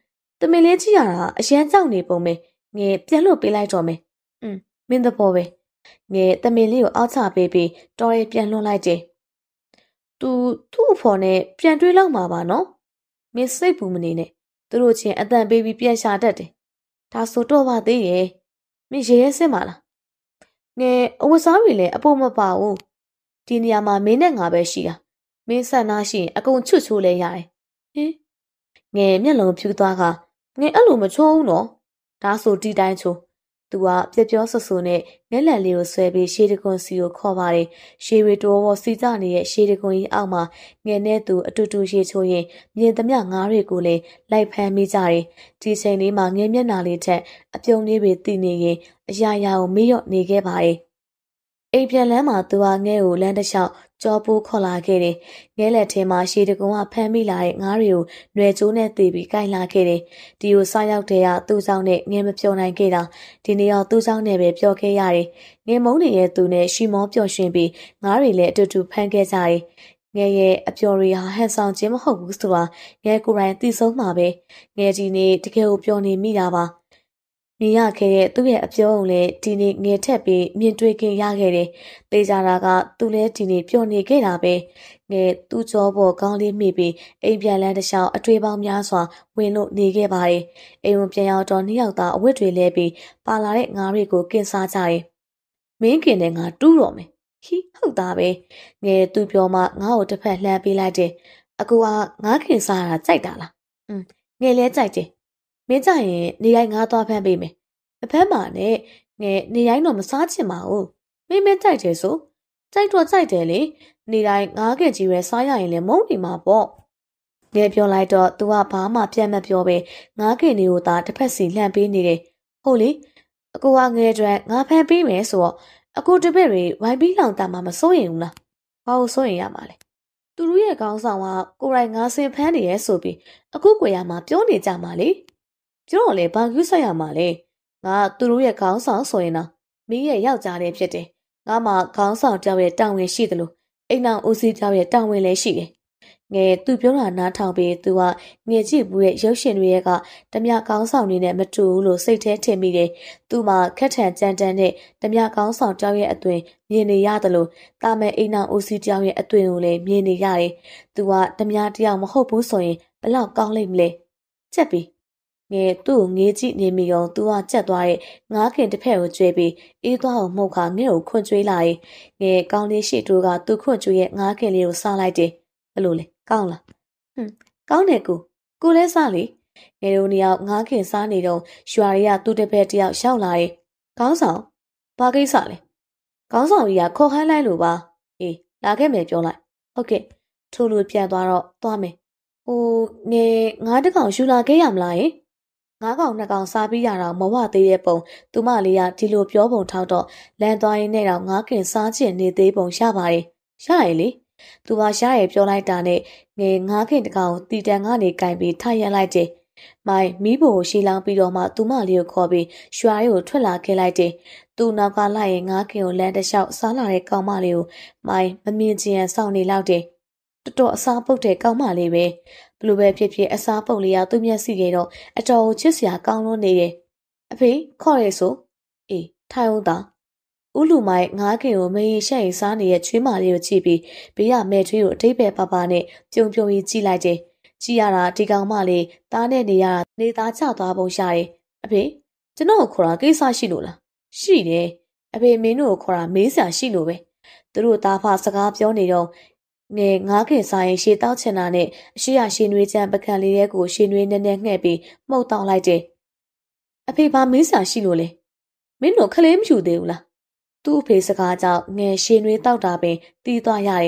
မင်လေးကြည့်ရတာအရန်ကြောက်နေပုံပဲငယ်ပြန်လို့ပေးလိုက်တော့မယ်မင်းသဘောပဲငယ်တမင်လေးကိုအောက်ချပေးပြီးတော်ရဲပြန်လွှတ်လိုက်တယ်သူ့အဖော်နဲ့ပြန်တွေးလောက်မှာပါနော်မင်းစိတ်ပူမနေနဲ့သူတို့ချင်းအတန်ပေးပြီးပြန်ရှာတတ်တယ်ဒါဆိုတော့ပါသေးရဲ့မင်းရဲရဲစစ်ပါလားငယ်အဝတ်စားတွေလည်းအဖို့မပါဘူးဒီနေရာမှာမင်းနဲ့ငါပဲရှိတာမင်းဆန္ဒရှိရင်အကုန်ချွတ်ချိုးလဲရတယ်ဟင်ငယ်မျက်လုံးဖြူသွားကငယ်အဲ့လိုမချိုးဘူးနော်ဒါဆိုဒီတိုင်းချိုးသူကပြက်ပြောဆဆူနဲ့ငဲလန်လေးကိုဆွဲပြီးရှေးတကွန်စီကိုခေါ်ပါတယ်ရှေးရီတိုးဘောစီကြနေတဲ့ရှေးတကွန်ကြီးအောက်မှာငယ်နဲ့သူအတူတူရှေးချိုးရင်မြင်သမျှငါးတွေကိုလည်းလိုက်ဖမ်းမိကြတယ်ဒီချိန်လေးမှာငယ်မျက်နှာလေးထက်အပြုံးလေးတွေတည်နေရင်အရာရာကိုမေ့လျော့နေခဲ့ပါတယ်အိမ်ပြန်လမ်းမှာသူကငဲကိုလမ်းတစ်လျှောက်ကြောပိုးခေါ်လာခဲ့တယ်။ငဲလက်ထဲမှာရှေးတကုံကဖမ်းမိလာတဲ့ငါးတွေကိုຫນွယ်ကျိုးနဲ့တေးပြီးကိုင်လာခဲ့တယ်။ဒီကိုစားရောက်တဲ့ကသူ့ကြောင့်နဲ့ငဲမပြောနိုင်ခဲ့တာ။ဒီနေ့တော့သူ့ကြောင့်နဲ့ပဲပြောခဲ့ရတယ်။ငဲမုန်းနေတဲ့သူနဲ့ရှီမောပျော်ရွှင်ပြီးငါးတွေလည်းအတူတူဖမ်းခဲ့ကြတယ်။ငဲရဲ့အပျော်တွေဟာဟန်ဆောင်ခြင်းမဟုတ်ဘူးဆိုတာငဲကိုယ်တိုင်သိဆုံးမှာပဲ။ငဲဒီနေ့တကယ်ကိုပျော်နေမိတာပါ။မြင်ရခဲ့တဲ့သူ့ရဲ့အပြောအုံလည်းဒီနေ့ငယ်ထက်ပြီးမြင်တွေ့ခင်ရခဲ့တယ်။သေချာတာကသူလည်းဒီနေ့ပျော်နေခဲ့တာပဲ။ငယ်သူ့ကြောပေါ်ကောင်းလေးမိပြီးအိမ်ပြန်လန်းတစ်လျှောက်အထွေးပေါင်းများစွာဝင်လို့နေခဲ့ပါတယ်။အိမ်ဝင်ပြန်ရောက်တော့နှစ်ယောက်သားအဝတ်တွေလဲပြီးပါလာတဲ့ငါးတွေကိုကင်စားကြတယ်။မင်းကင်တဲ့ငါတူးတော့မယ်။ဟိဟုတ်သားပဲ။ငယ်သူပြောမှငါ့ကိုတစ်ဖက်လှမ်းပေးလိုက်တယ်။အကူကငါးကင်စားတာကြိုက်တာလား။ငယ်လဲကြိုက်တယ်မင်းကြရင်နေရိုင်းငါးသွားဖမ်းပေးမယ်။အဖမ်းပါနဲ့ငယ်နေရိုင်းတော့မစားချင်ပါဘူး။မင်းကြိုက်တယ်ဆိုကြိုက်တော့ကြိုက်တယ်လေ။နေတိုင်းငါးကင်ကြီးပဲစားရရင်လည်းမုန်းနေမှာပေါ့။ငယ်ပြောလိုက်တော့သူကဘာမှပြန်မပြောပဲငါးကင်တွေကိုသာတစ်ဖက်စီလှမ်းပေးနေတယ်။ဟုတ်လေအကူကငယ်အတွက်ငါဖမ်းပေးမယ်ဆိုတော့အကူတပည့်တွေဝိုင်းပြီးလောင်တာမှမစိုးရင်ဘူးလား။ဘာလို့စိုးရင်ရမှာလဲ။သူတို့ရဲ့ခေါင်းဆောင်ကကိုယ်တိုင်ငါစင်ဖမ်းနေရဲဆိုပြီးအခုကွယ်ရမှာပြောနေကြမှာလေ။ပြောတော့လေဘာကူးဆက်ရမှာလဲငါသူတို့ရဲ့ခေါင်းဆောင်ဆိုရင်တော့မင်းရဲ့ယောက်ျားလေးဖြစ်တယ်ငါမှခေါင်းဆောင်တယောက်ရဲ့တာဝန်ရှိတယ်လို့အိမ်နောက်ဦးစီးတယောက်ရဲ့တာဝန်လည်းရှိတယ်ငယ်သူပြောတာနားထောင်ပြီးသူကငယ်ကြည့်ဘူးရဲ့ရုပ်ရှင်တွေရဲ့ကဓမြခေါင်းဆောင်တွေနဲ့မတူဘူးလို့စိတ်ထဲထင်မိတယ်သူမှခက်ထန်ကြမ်းတမ်းတဲ့ဓမြခေါင်းဆောင်တယောက်ရဲ့အသွင်မြင်နေရတယ်လို့တာမဲအိမ်နောက်ဦးစီးတယောက်ရဲ့အသွင်ကိုလည်းမြင်နေရတယ်သူကဓမြတယောက်မဟုတ်ဘူးဆိုရင်ဘလောက်ကောင်းလိမ့်မလဲချက်ပြီးငယ်သူ့ကိုငေးကြည့်နေမိအောင်သူကကြက်သွားတဲ့ငါးခင်တစ်ဖက်ကိုကျွေးပြီးအေးသွားအောင်မှုတ်ခါငဲ့ကိုခွန့်ကျွေးလာရင်ငယ်ကောင်းလေးရှိတူကသူ့ခွန့်ကျွေးရဲ့ငါးခင်လေးကိုစားလိုက်တယ်ဘလို့လဲကောင်းလားကောင်းတယ်ကိုလဲစားလေငယ်တို့နှစ်ယောက်ငါးခင်စားနေတော့ရွာတွေကသူ့တစ်ဖက်တယောက်ရောက်လာရင်ခေါင်းဆောင်ဘာကိစ္စလဲခေါင်းဆောင်ကြီးကခေါ်ခိုင်းလိုက်လို့ပါအေးလာခဲ့မယ်ပြောလိုက်ဟုတ်ကဲ့ထို့လူပြန်သွားတော့သွားမယ်ဟိုငယ်ငါးတကောင်ယူလာခဲ့ရမလားယင်ငါးကောင်နှစ်ကောင်စားပြီးရတော့မဝသေးတဲ့ပုံသူမလေးကဒီလိုပြောပုံထောက်တော့လန်သွားရင်းနဲ့တော့ငါးကင်စားချင်နေသေးပုံရပါတယ်ရရလေသူကရရပြောလိုက်တာနဲ့ငယ်ငါးကင်တကောင်တီတန်ကနေကင်ပြီးထရက်လိုက်တယ်မိုင်မီးဘိုကိုရှီလောင်းပြီးတော့မှသူမလေးကိုခေါ်ပြီးရွာရိုးထွက်လာခဲ့လိုက်တယ်သူနောက်ကလိုက်ရင်ငါးကင်ကိုလမ်းတစ်လျှောက်စားလာတဲ့ကောင်မလေးကိုမိုင်မမြင်ချင်စောင့်နေလောက်တယ်တော်တော်အစားပုတ်တဲ့ကောင်မလေးပဲဘလို့ပဲဖြစ်ဖြစ်အစားပုတ်လေးကသူ့မျက်စိတွေတော့အတော်ကိုချစ်စရာကောင်းလို့နေတယ်အဖေခေါ်ရဲဆိုအေးထိုင်အောင်သာဦးလူမိုင်ငါးခင်ကိုမင်းရှက်ရင်စားနေတဲ့ချွေးမလေးကိုကြည့်ပြီးဘေးကမဲထွေးကိုအတိတ်ပဲပါပါနဲ့ပြုံပြုံကြီးကြည့်လိုက်တယ်ကြည့်ရတာဒီကောင်မလေးသားနဲ့နေရတာနေသားချသွားပုံရှာတယ်အဖေကျွန်တော်ကိုခေါ်တာကိစ္စရှိလို့လားရှိတယ်အဖေမင်းတို့ကိုခေါ်တာမေးစရာရှိလို့ပဲသူတို့သားဖစကားပြောနေတော့ငယ်ငါးခင်စားရင်ရှေတောက်ချင်တာနဲ့အရှိရရှင်းနွေးချမ်းပကံလေးရဲ့ကိုရှင်းနွေးနဲ့ငှဲ့ပြီးမှုတ်တောက်လိုက်တယ်အဖေဘာမေးစရာရှိလို့လဲမင်းတို့ခလေးမယူသေးဘူးလားသူ့အဖေစကားကြောင့်ငယ်ရှင်းနွေးတောက်တာပင်တီးသွားရတယ်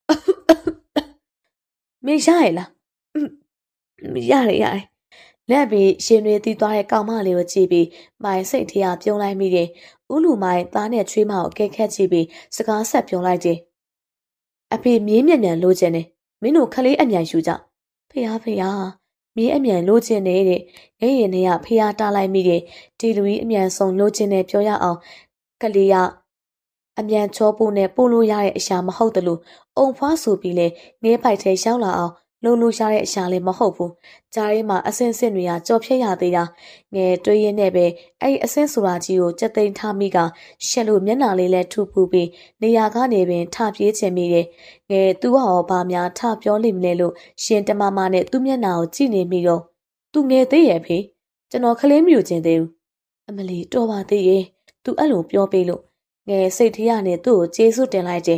မင်းရရဲ့လားရတယ်လက်ပြီးရှင်းနွေးတီးသွားတဲ့ကောင်မလေးကိုကြည့်ပြီးမိုင်စိတ်ထရပြုံးလိုက်မိတယ်ဦးလူမိုင်သားနဲ့ချွေးမကိုကဲခက်ကြည့်ပြီးစကားဆက်ပြောလိုက်တယ်အဖေမြင်းမြန်လိုချင်တယ်မင်းတို့ခလေးအမြန်ယူကြဖေဟာမြင်းအမြန်လိုချင်တယ်တဲ့ငယ်ရင်နဲ့ကဖေဟာတားလိုက်မိတယ်ဒီလူကြီးအမြန်ဆုံးလိုချင်တယ်ပြောရအောင်ကလေးကအမြန်ချောပိုးနဲ့ပို့လို့ရတဲ့အရာမဟုတ်တယ်လို့အုံဖွားဆိုပြီးလဲငဲပိုက်ထဲရောက်လာအောင်လုံလို့ရတဲ့အရှာလည်းမဟုတ်ဘူးကြားထဲမှာအဆင့်ဆင့်တွေကကြော်ဖြတ်ရသေးတာငယ်တွေးရင်းနဲ့ပဲအဲ့အဆင့်ဆိုတာကြီးကိုကြက်သိမ်းထားမိကရှက်လို့မျက်နှာလေးလဲထူပူပြီးနေရာကနေပင်ထပြေးချင်မိတယ်ငယ်သူ့ဟာဘာများထပြောလိမ့်မလဲလို့ရှင်တမမနဲ့သူ့မျက်နှာကိုကြည့်နေမိတော့သူငယ်သေးရဲ့ဖေကျွန်တော်ခလေးမယူချင်သေးဘူးအမလီတော်ပါသေးရဲ့သူအဲ့လိုပြောပေးလို့ငယ်စိတ်ထရနဲ့သူ့ကိုကျေးဇူးတင်လိုက်တယ်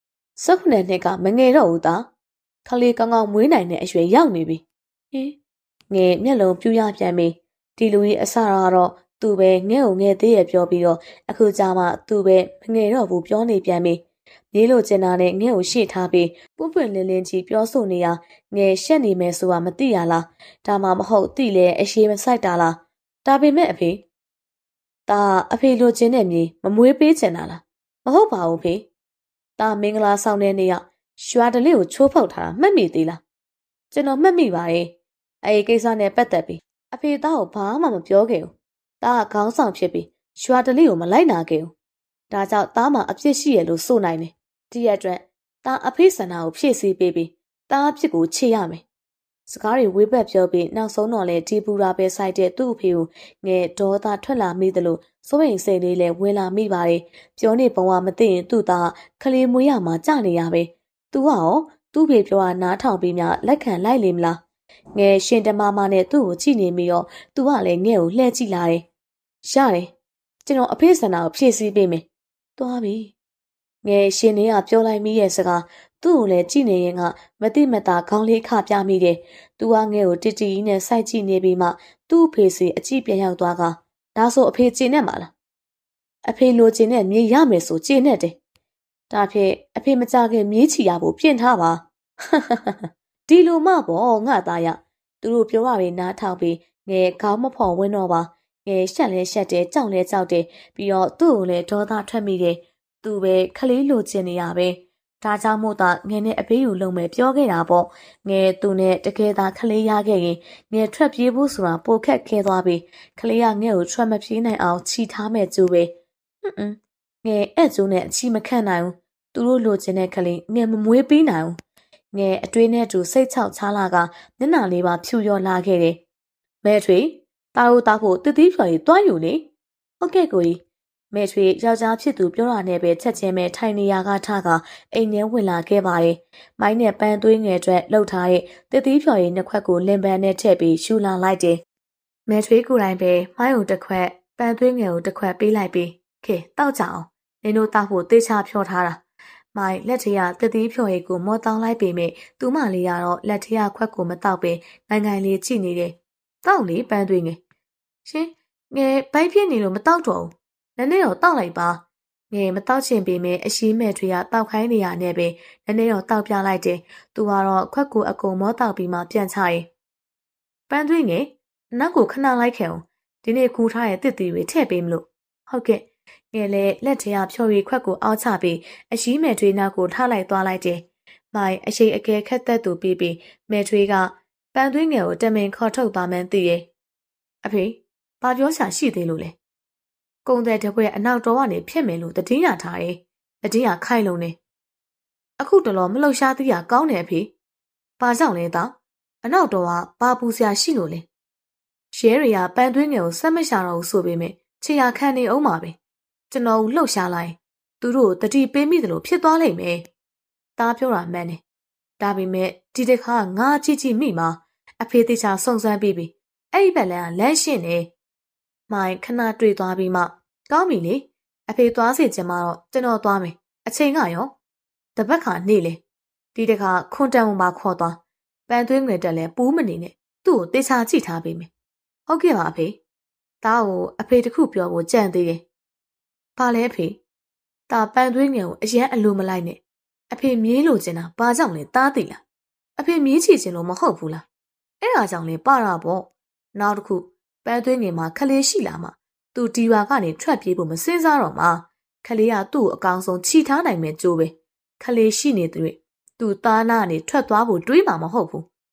19နှစ်ကမငယ်တော့ဘူးသားခလေးကောင်းကောင်းမွေးနိုင်တဲ့အရွယ်ရောက်နေပြီဟင်းငယ်မျက်လုံးပြူရပြန်ပြီဒီလူကြီးအစတော့သူပဲငဲ့ကိုငဲ့သေးရပြောပြီးတော့အခုကြာမှသူပဲမငယ်တော့ဘူးပြောနေပြန်ပြီမြေးလို့ကျင်တာနဲ့ငဲ့ကိုရှေ့ထားပြီးပွန့်ပွန့်လင်းလင်းကြီးပြောဆိုနေရငယ်ရှက်နေမယ်ဆိုတာမသိရလားဒါမှမဟုတ်သိလဲအရှိမဆိုင်တာလားဒါပေမဲ့အဖေဒါအဖေလိုချင်တဲ့မြေမမွေးပေးချင်တာလားမဟုတ်ပါဘူးဖေဒါမင်္ဂလာဆောင်တဲ့နေ့ကရွာတလေးကိုချိုးဖောက်ထားတာမှတ်မိသေးလားကျွန်တော်မှတ်မိပါရဲ့အဲဒီကိစ္စနဲ့ပတ်သက်ပြီးအဖေသားကိုဘာမှမပြောခဲ့ဘူးဒါကခေါင်းဆောင်ဖြစ်ပြီးရွာတလေးကိုမလိုက်နာခဲ့ဘူးဒါကြောင့်သားမှာအဖြစ်ရှိရလို့ဆိုနိုင်တယ်ဒီရက်အတွက်သားအဖေဆန္ဒကိုဖြည့်ဆည်းပေးပြီးသားအဖြစ်ကိုချေရမယ်စကားတွေဝေးပတ်ပြောပြီးနောက်ဆုံးတော့လေဒီပူရာပဲဆိုင်တဲ့သူ့အဖေကိုငယ်ဒေါသထွက်လာမိသလိုစိုးရိမ်စိတ်လေးလည်းဝင်လာမိပါတယ်ပြောနေပုံကမသိရင်သူ့သားခလေးမွေးရမှာကြနေရပဲသူကရောသူ့ဖေပြောတာနားထောင်ပြီးမှလက်ခံလိုက်လေမလားငယ်ရှင်တမမနဲ့သူ့ကိုကြည့်နေပြီးတော့သူကလည်းငဲ့ကိုလှည့်ကြည့်လာတယ်ရတယ်ကျွန်တော်အဖေဆန္ဒကိုဖြည့်ဆည်းပေးမယ်သွားပြီငယ်ရှင်နေကပြောလိုက်မိရဲ့စကားသူ့ကိုလည်းကြည့်နေရင်ကမတိမတာခေါင်းလေးခပြမိတယ်သူကငဲ့ကိုတီတီကြီးနဲ့စိုက်ကြည့်နေပြီးမှသူ့အဖေစီအကြည့်ပြန်ရောက်သွားကဒါဆိုအဖေကျင်နဲ့မလားအဖေလိုချင်တဲ့မြေရမယ်ဆိုကျင်နဲ့တယ်ဒါဖြင့်အဖေမကြခင်မြေးချီရဖို့ပြင်ထားပါဒီလိုမှပေါ့ငါသားရသူတို့ပြောရပြီးနားထောင်ပြီးငယ်ခေါင်းမဖော်ဝင်းတော့ပါငယ်ရှက်လဲရှက်တယ်ကြောက်လဲကြောက်တယ်ပြီးတော့သူ့ကိုလည်းဒေါသထွက်မိတယ်သူပဲခလေးလိုချင်နေရပဲဒါကြောင့်မို့သာငယ်နဲ့အဖေကိုလုံမယ်ပြောခဲ့တာပေါ့ငယ်သူနဲ့တကယ်သာခလေးရခဲ့ရင်ငယ်ထွက်ပြေးဖို့ဆိုတာပိုခက်ခဲသွားပြီခလေးကငယ်ကိုထွက်မပြေးနိုင်အောင်ခြိထားမဲ့ကျိုးပဲငယ်အဲ့ကျိုးနဲ့အချီမခန့်နိုင်ဘူးသူတို့လိုချင်တဲ့ခလေးငယ်မမွေးပေးနိုင်ဘူးငယ်အတွေးနဲ့တူစိတ်ချောက်ချလာကမျက်နှာလေးပါဖြူရောလာခဲ့တယ်မဲထွေတာတို့တာဖို့တတိဖြော်ရီတွားယူလေဟုတ်ကဲ့ကိုကြီးမဲထွေယောက်ျားဖြစ်သူပြောတာနဲ့ပဲချက်ချင်းပဲထိုင်နေရကထကအိမ်ထဲဝင်လာခဲ့ပါတယ်မိုင်းနဲ့ပန်းသွေးငယ်အတွက်လှုပ်ထားတဲ့တတိဖြော်ရီနှစ်ခွက်ကိုလင်ပန်းနဲ့ထည့်ပြီးရှူလာလိုက်တယ်မဲထွေကိုယ်တိုင်ပဲမိုင်းုံတစ်ခွက်ပန်းသွေးငယ်ကိုတစ်ခွက်ပေးလိုက်ပြီးခေတောက်ကြအောင်နင်တို့တောက်ဖို့တေချာဖြောထားတာမိုင်လက်ထရတတိဖြော်ရီကိုမော်တောင်းလိုက်ပေမဲ့သူမလေးကတော့လက်ထရခွက်ကိုမတောက်ပဲနိုင်ငံလေးကြည့်နေတယ်တောက်လေပန်းသွေးငယ်ရှင်ငယ်ဘိုက်ဖြစ်နေလို့မတောက်တော့ဘူးနည်းနည်းတော့တောက်လိုက်ပါငယ်မတောက်ချင်ပေမဲ့အရှိမဲ့ထွေကတောက်ခိုင်းနေရနဲ့ပဲနည်းနည်းတော့တောက်ပြလိုက်တယ်သူကတော့ခွက်ကိုအကုန်မောတောက်ပြီးမှပြန်ချရင်ပန်းသွေးငယ်နောက်ကိုခဏလိုက်ခဲ့အောင်ဒီနေ့ကူထားတဲ့တစ်တီတွေထည့်ပေးမလို့ဟုတ်ကဲ့ငယ်လည်းလက်ထရဖြော်ရီခွက်ကိုအောက်ချပြီးအရှိမဲ့ထွေနောက်ကိုထားလိုက်သွားလိုက်တယ်မိုင်အရှိအကဲခက်သက်သူပြီးမဲ့ထွေကပန်းသွေးငယ်ကိုတမင်ခေါ်ထုတ်သွားမှန်းသိရဲ့အဖေဘာပြောချာရှိသေးလို့လဲကုံတဲ့တပွဲအနောက်တော်ကနေဖြစ်မယ်လို့တည်င်းရထားတယ်တည်င်းရခိုင်လုံးနေအခုတလောမလှုပ်ရှားသေးရကောင်းတယ်အဖေဘာကြောင့်လဲတော့အနောက်တော်ကဘာပူစရာရှိလို့လဲရဲတွေကပန်းသွင်းငယ်ကိုဆက်မရှာတော့ဘူးဆိုပေမဲ့ခြေရခံနေအောင်ပါပဲကျွန်တော်လှုပ်ရှားလိုက်သူတို့တတိပေးမိတယ်လို့ဖြစ်သွားလိမ့်မယ်တားပြောတာမှန်တယ်ဒါပေမဲ့ဒီတစ်ခါငါကြည့်မိမှာအဖေတေချာစုံစမ်းပြီးပြီအဲ့ဒီဘက်လန်းကလမ်းရှင်းနေမိုင်ခဏတွေ့သွားပြီးမှကောင်းပြီလေအဖေသွားစီချင်မှတော့ကျွန်တော်သွားမယ်အချိန်ကရောတပတ်ခါနေလေဒီတခါခွန်တန်ဝင်ပါခေါ်သွားပန်းသွင်းငွေတက်လဲပူးမနေနဲ့သူ့ကိုတေချာကြည့်ထားပေးမယ်ဟုတ်ကဲ့ပါအဖေဒါကိုအဖေတခုပြောဖို့ကြံသေးတယ်ဘာလဲအဖေဒါပန်းသွင်းငွေကိုအရန်အလိုမလိုက်နဲ့အဖေမြေးလို့ကျင်တာဘာကြောင့်လဲတားသိလားအဖေမြေးချီချင်လို့မဟုတ်ဘူးလားအဲ့ဒါကြောင့်လေပါတာပေါ့နောက်တစ်ခုပန်းသွင်းငင်မှာခလေးရှိလာမှသူဒီဝါကနေထွက်ပြေးဖို့မစင်စားတော့မှခလေးကသူ့ကိုအကောင်ဆုံးခြိထားနိုင်မဲ့ကြိုးပဲခလေးရှိနေသူသားနာကနေထွက်သွားဖို့တွေးမှာမဟုတ်ဘူး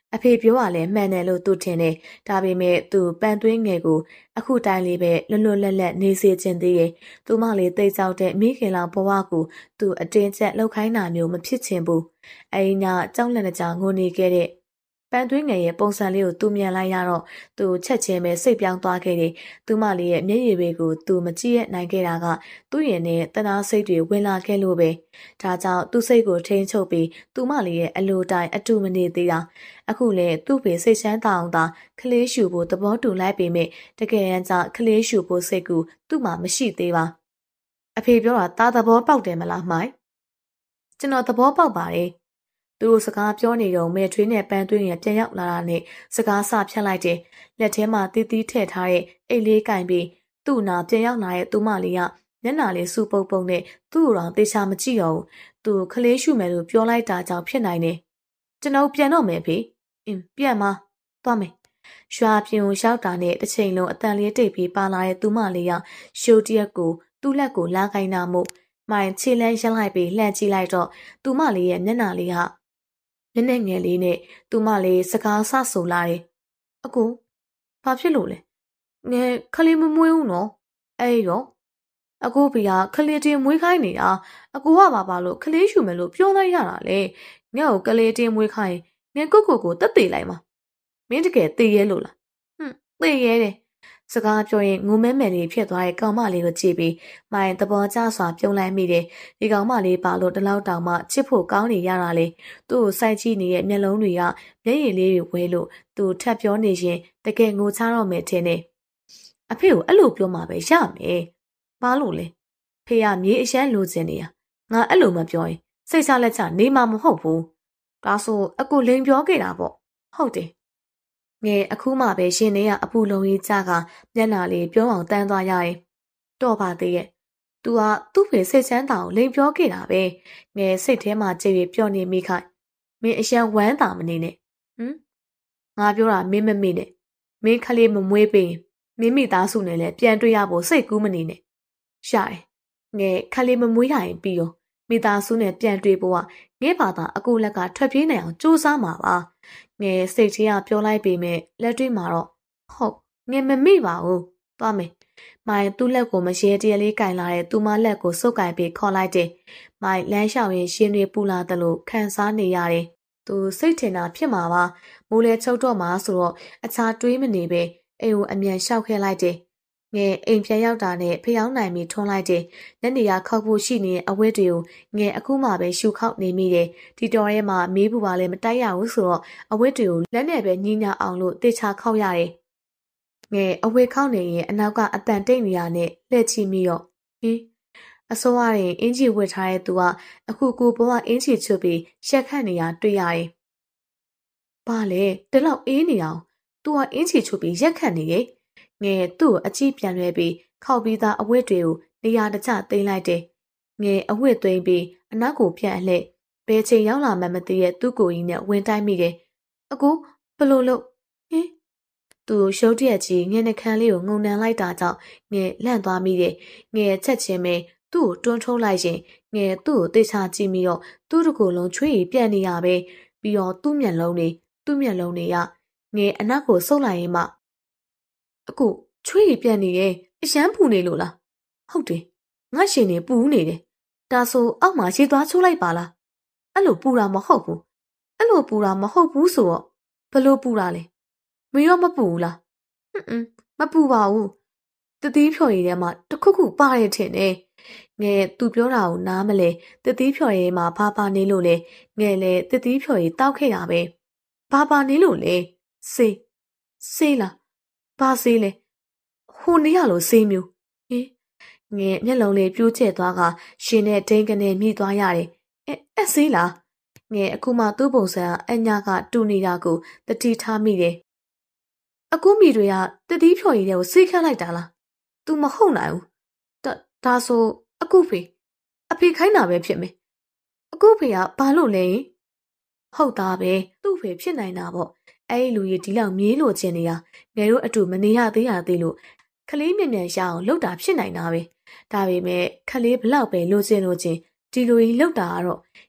အဖေပြောရလဲမှန်တယ်လို့သူထင်တယ်ဒါပေမဲ့သူပန်သွင်းငယ်ကိုအခုတိုင်းလေးပဲလွတ်လွတ်လပ်လပ်နေစေချင်သေးတယ်သူမလေးတိတ်ကြောက်တဲ့မိခင်လောင်ဘဝကိုသူအတင်းကျပ်လှုပ်ခိုင်းတာမျိုးမဖြစ်ချင်ဘူးအင်းညာကြောက်လန့်တကြားငိုနေခဲ့တဲ့ပန်သွင်းငယ်ရဲ့ပုံစံလေးကိုသူမြင်လိုက်ရတော့သူချက်ချင်းပဲစိတ်ပြောင်းသွားခဲ့တယ်သူမလေးရဲ့မျက်ရည်တွေကိုသူမကြည့်ရနိုင်ခဲ့တာကသူ့ရင်နဲ့တနာစိတ်တွေဝင်လာခဲ့လို့ပဲဒါကြောင့်သူ့စိတ်ကိုထိန်းချုပ်ပြီးသူမလေးရဲ့အလိုတိုင်းအတူမနေသေးတာအခုလေသူ့ဖေစိတ်ချမ်းသာအောင်သာခလေးရှူဖို့သဘောတူလိုက်ပေမဲ့တကယ်တမ်းကျခလေးရှူဖို့စိတ်ကူသူ့မှာမရှိသေးပါအဖေပြောတာတာသဘောပေါက်တယ်မလားမိုင်ကျွန်တော်သဘောပေါက်ပါတယ်သူတို့စကားပြောနေတော့မဲထွေးနဲ့ပန်းသွင်းရပြန်ရောက်လာတာနဲ့စကားစဖြတ်လိုက်တယ်လက်ထဲမှာတီးတီးထည့်ထားတဲ့အိတ်လေးကင်ပြီးသူ့နာပြန်ရောက်လာတဲ့သူမလေးကမျက်နှာလေးစူပုတ်ပုတ်နဲ့သူ့ကိုတော့တေချာမကြည့်တော့ဘူးသူခလေးရှူမယ်လို့ပြောလိုက်တာကြောင့်ဖြစ်နိုင်တယ်ကျွန်တော်ပြန်တော့မယ်ဖေပြန်မသွားမယ်ရွာပြင်ကိုရောက်တာနဲ့တစ်ချိန်လုံးအတန်လေးတိတ်ပြီးပါလာတဲ့သူမလေးကရှိုးတရက်ကိုသူ့လက်ကိုလာခိုင်းတာမို့မိုင်ခြေလန်းရက်လိုက်ပြီးလှမ်းကြည့်လိုက်တော့သူမလေးရဲ့မျက်နှာလေးကမျက်နှာငယ်လေးနဲ့သူမလေးစကားဆဆိုလာတယ်အကူဘာဖြစ်လို့လဲငယ်ခလေးမမွေးဘူးနော်အဲ့တော့အကူဖေကခလေးတင်မွေးခိုင်းနေတာအကူကပါလို့ခလေးရှူမယ်လို့ပြောလိုက်ရတာလေငါ့ကိုကလေးတင်မွေးခိုင်းငယ်ကိုတက်သေးလိုက်မှာမင်းတကယ်သေရဲလို့လားသေရဲတယ်စကားပြောရင်ငုံမဲမယ်လေးဖြစ်သွားတဲ့ကောင်မလေးကိုကြည့်ပြီးမိုင်သဘောကျစွာပြုံးလိုက်မိတယ်ဒီကောင်မလေးပါလို့တလောက်တောင်မှချစ်ဖို့ကောင်းနေရတာလေသူ့ကိုစိုက်ကြည့်နေတဲ့မျက်လုံးတွေကမျက်ရည်လေးတွေဝဲလို့သူထပ်ပြောနေရင်တကယ်ငိုချတော့မယ်ထင်တယ်အဖေကိုအဲ့လိုပြောမှပဲရမယ်ဘာလို့လဲဖေကမြေအရန်လိုချင်နေတာငါအဲ့လိုမပြောရင်စိတ်ချလက်ချနေမှာမဟုတ်ဘူးဒါဆိုအကူလိန်ပြောခဲ့တာပေါ့ဟုတ်တယ်ငယ်အခုမှပဲရှင်နေကအပူလုံးကြီးကြကမျက်နှာလေးပြုံးအောင်တန်းသွားရတယ်တော့ပါသေးရဲ့ तू ကသူ့ဖေစိတ်ချမ်းသာအောင်လိန်ပြောခဲ့တာပဲငယ်စိတ်ထဲမှာကြည်ပြီးပျော်နေမိခိုင်မင်းအရန်ဝမ်းသာမနေနဲ့ငါပြောတာမင်းမမေ့နဲ့မင်းခလေးမမွေးပေးမင်းမိသားစုနဲ့လည်းပြန်တွေ့ရဖို့စိတ်ကူးမနေနဲ့ရတယ်ငယ်ခလေးမမွေးရရင်ပြီးရောမိသားစုနဲ့ပြန်တွေ့ဖို့ကငဲဘာသာအကူလက်ကထွက်ပြေးနိုင်အောင်စူးစမ်းမှာပါငယ်စိတ်ကြီးကပြောလိုက်ပေမဲ့လက်တွေ့မှာတော့ဟုတ်ငယ်မမိပါဘူးသွားမယ်မိုင်သူ့လက်ကိုမရဲတရလေးကင်လာတဲ့သူမလက်ကိုစုပ်ကင်ပြီးခေါ်လိုက်တယ်မိုင်လမ်းလျှောက်ရင်ရှင်တွေပူလာတယ်လို့ခံစားနေရတယ်သူစိတ်ထင်တာဖြစ်မှာပါမိုးလဲချုပ်တော့မှာဆိုတော့အခြားတွေးမနေပဲအိမ်ကိုအမြန်လျှောက်ခဲ့လိုက်တယ်ငယ်အိမ်ပြန်ရောက်တာနဲ့ဖျောင်းနိုင်ပြီးထွန်းလိုက်တယ်။လက်နေရခောက်ဖို့ရှိနေတဲ့အဝတ်တွေကိုငယ်အခုမှပဲရှူခောက်နေမိတယ်။ဒီတော်ထဲမှာမေးဘူးပါလည်းမတိုက်ရဘူးဆိုတော့အဝတ်တွေကိုလက်နဲ့ပဲညှိညာအောင်လို့တေချာခောက်ရတယ်။ငယ်အဝတ်ခောက်နေရင်အနောက်ကအတန်တိတ်နေရနဲ့လှည့်ချမိတော့ဟင်းအစိုးရရင်အင်ဂျီဝတ်ထားတဲ့သူကအခုကိုဘဝအင်ဂျီချွတ်ပြီးရှက်ခတ်နေရတွေ့ရတယ်။ဘာလဲဒီလောက်အေးနေအောင် तू ကအင်ဂျီချွတ်ပြီးရက်ခတ်နေရဲ့ငယ်သူ့ကိုအကြည့်ပြန်လွှဲပြီးခောက်ပြီးသားအဝတ်တွေကိုနေရာတကျသိမ်းလိုက်တယ်။ငယ်အဝတ်သိမ်းပြီးအနောက်ကိုပြန်အလှည့်ဘယ်ချိန်ရောက်လာမှမသိရဲ့သူ့ကိုယ်ကြီးနဲ့ဝင်တိုက်မိတယ်။အကူဘလို့လို့ဟင်သူရှုပ်တရက်ကြီးငယ်နှခမ်းလေးကိုငုံနှံလိုက်တာကြောင့်ငယ်လန့်သွားမိတယ်။ငယ်ချက်ချင်းပဲသူ့ကိုတွန်းထုတ်လိုက်ရင်ငယ်သူ့ကိုတေချာကြည့်ပြီးတော့သူ့တကူလုံးချွေးရီပြန့်နေရပဲပြီးတော့သူ့မျက်လုံးတွေကငယ်အနောက်ကိုဆုပ်လိုက်ရင်မှအခုချွေးရီပြန့်နေရဲ့အရန်ပူနေလို့လားဟုတ်တယ်ငါရှင်နေပူနေတယ်ဒါဆိုအောက်မှာရေသွားချိုးလိုက်ပါလားအဲ့လိုပူတာမဟုတ်ဘူးဆိုတော့ဘလို့ပူတာလဲမင်းရောမပူဘူးလားမပူပါဘူးတတိဖြော်ရည်ထဲမှာတခုခုပါရထင်တယ်ငယ်သူပြောတာကိုနားမလဲတတိဖြော်ရည်မှာဘာပါနေလို့လဲငယ်လည်းတတိဖြော်ရည်တောက်ခဲ့တာပဲဘာပါနေလို့လဲဆေးလားဘာဆေးလဲဟိုနေရလို့ဆေးမျိုးငယ်မျက်လုံးလေးပြိုးကျက်သွားကရှင်နဲ့ဒိန်ကနေမြည်သွားရတယ်အဲ့ဆေးလားငယ်အခုမှသူ့ပုံစံအညာကတူနေတာကိုတတိထားမိတယ်အခုမိတွေကတတိဖြော်ရည်တွေကိုဆေးခန့်လိုက်တာလား तू မဟုတ်နိုင်ဘူးဒါဆိုအခုဖေအဖေခိုင်းတာပဲဖြစ်မယ်အခုဖေကဘာလို့လဲဟုတ်သားပဲသူ့ဖေဖြစ်နိုင်တာပေါ့အဲ့ဒီလူကြီးဒီလောက်မြေးလို့ခြင်းနေရငယ်တို့အတူမနေရသေးလို့ခလေးမြင်မြန်ရအောင်လှုပ်တာဖြစ်နိုင်တာပဲဒါပေမဲ့ခလေးဘလောက်ပဲလိုချင်ဒီလူကြီးလှုပ်တာကတော့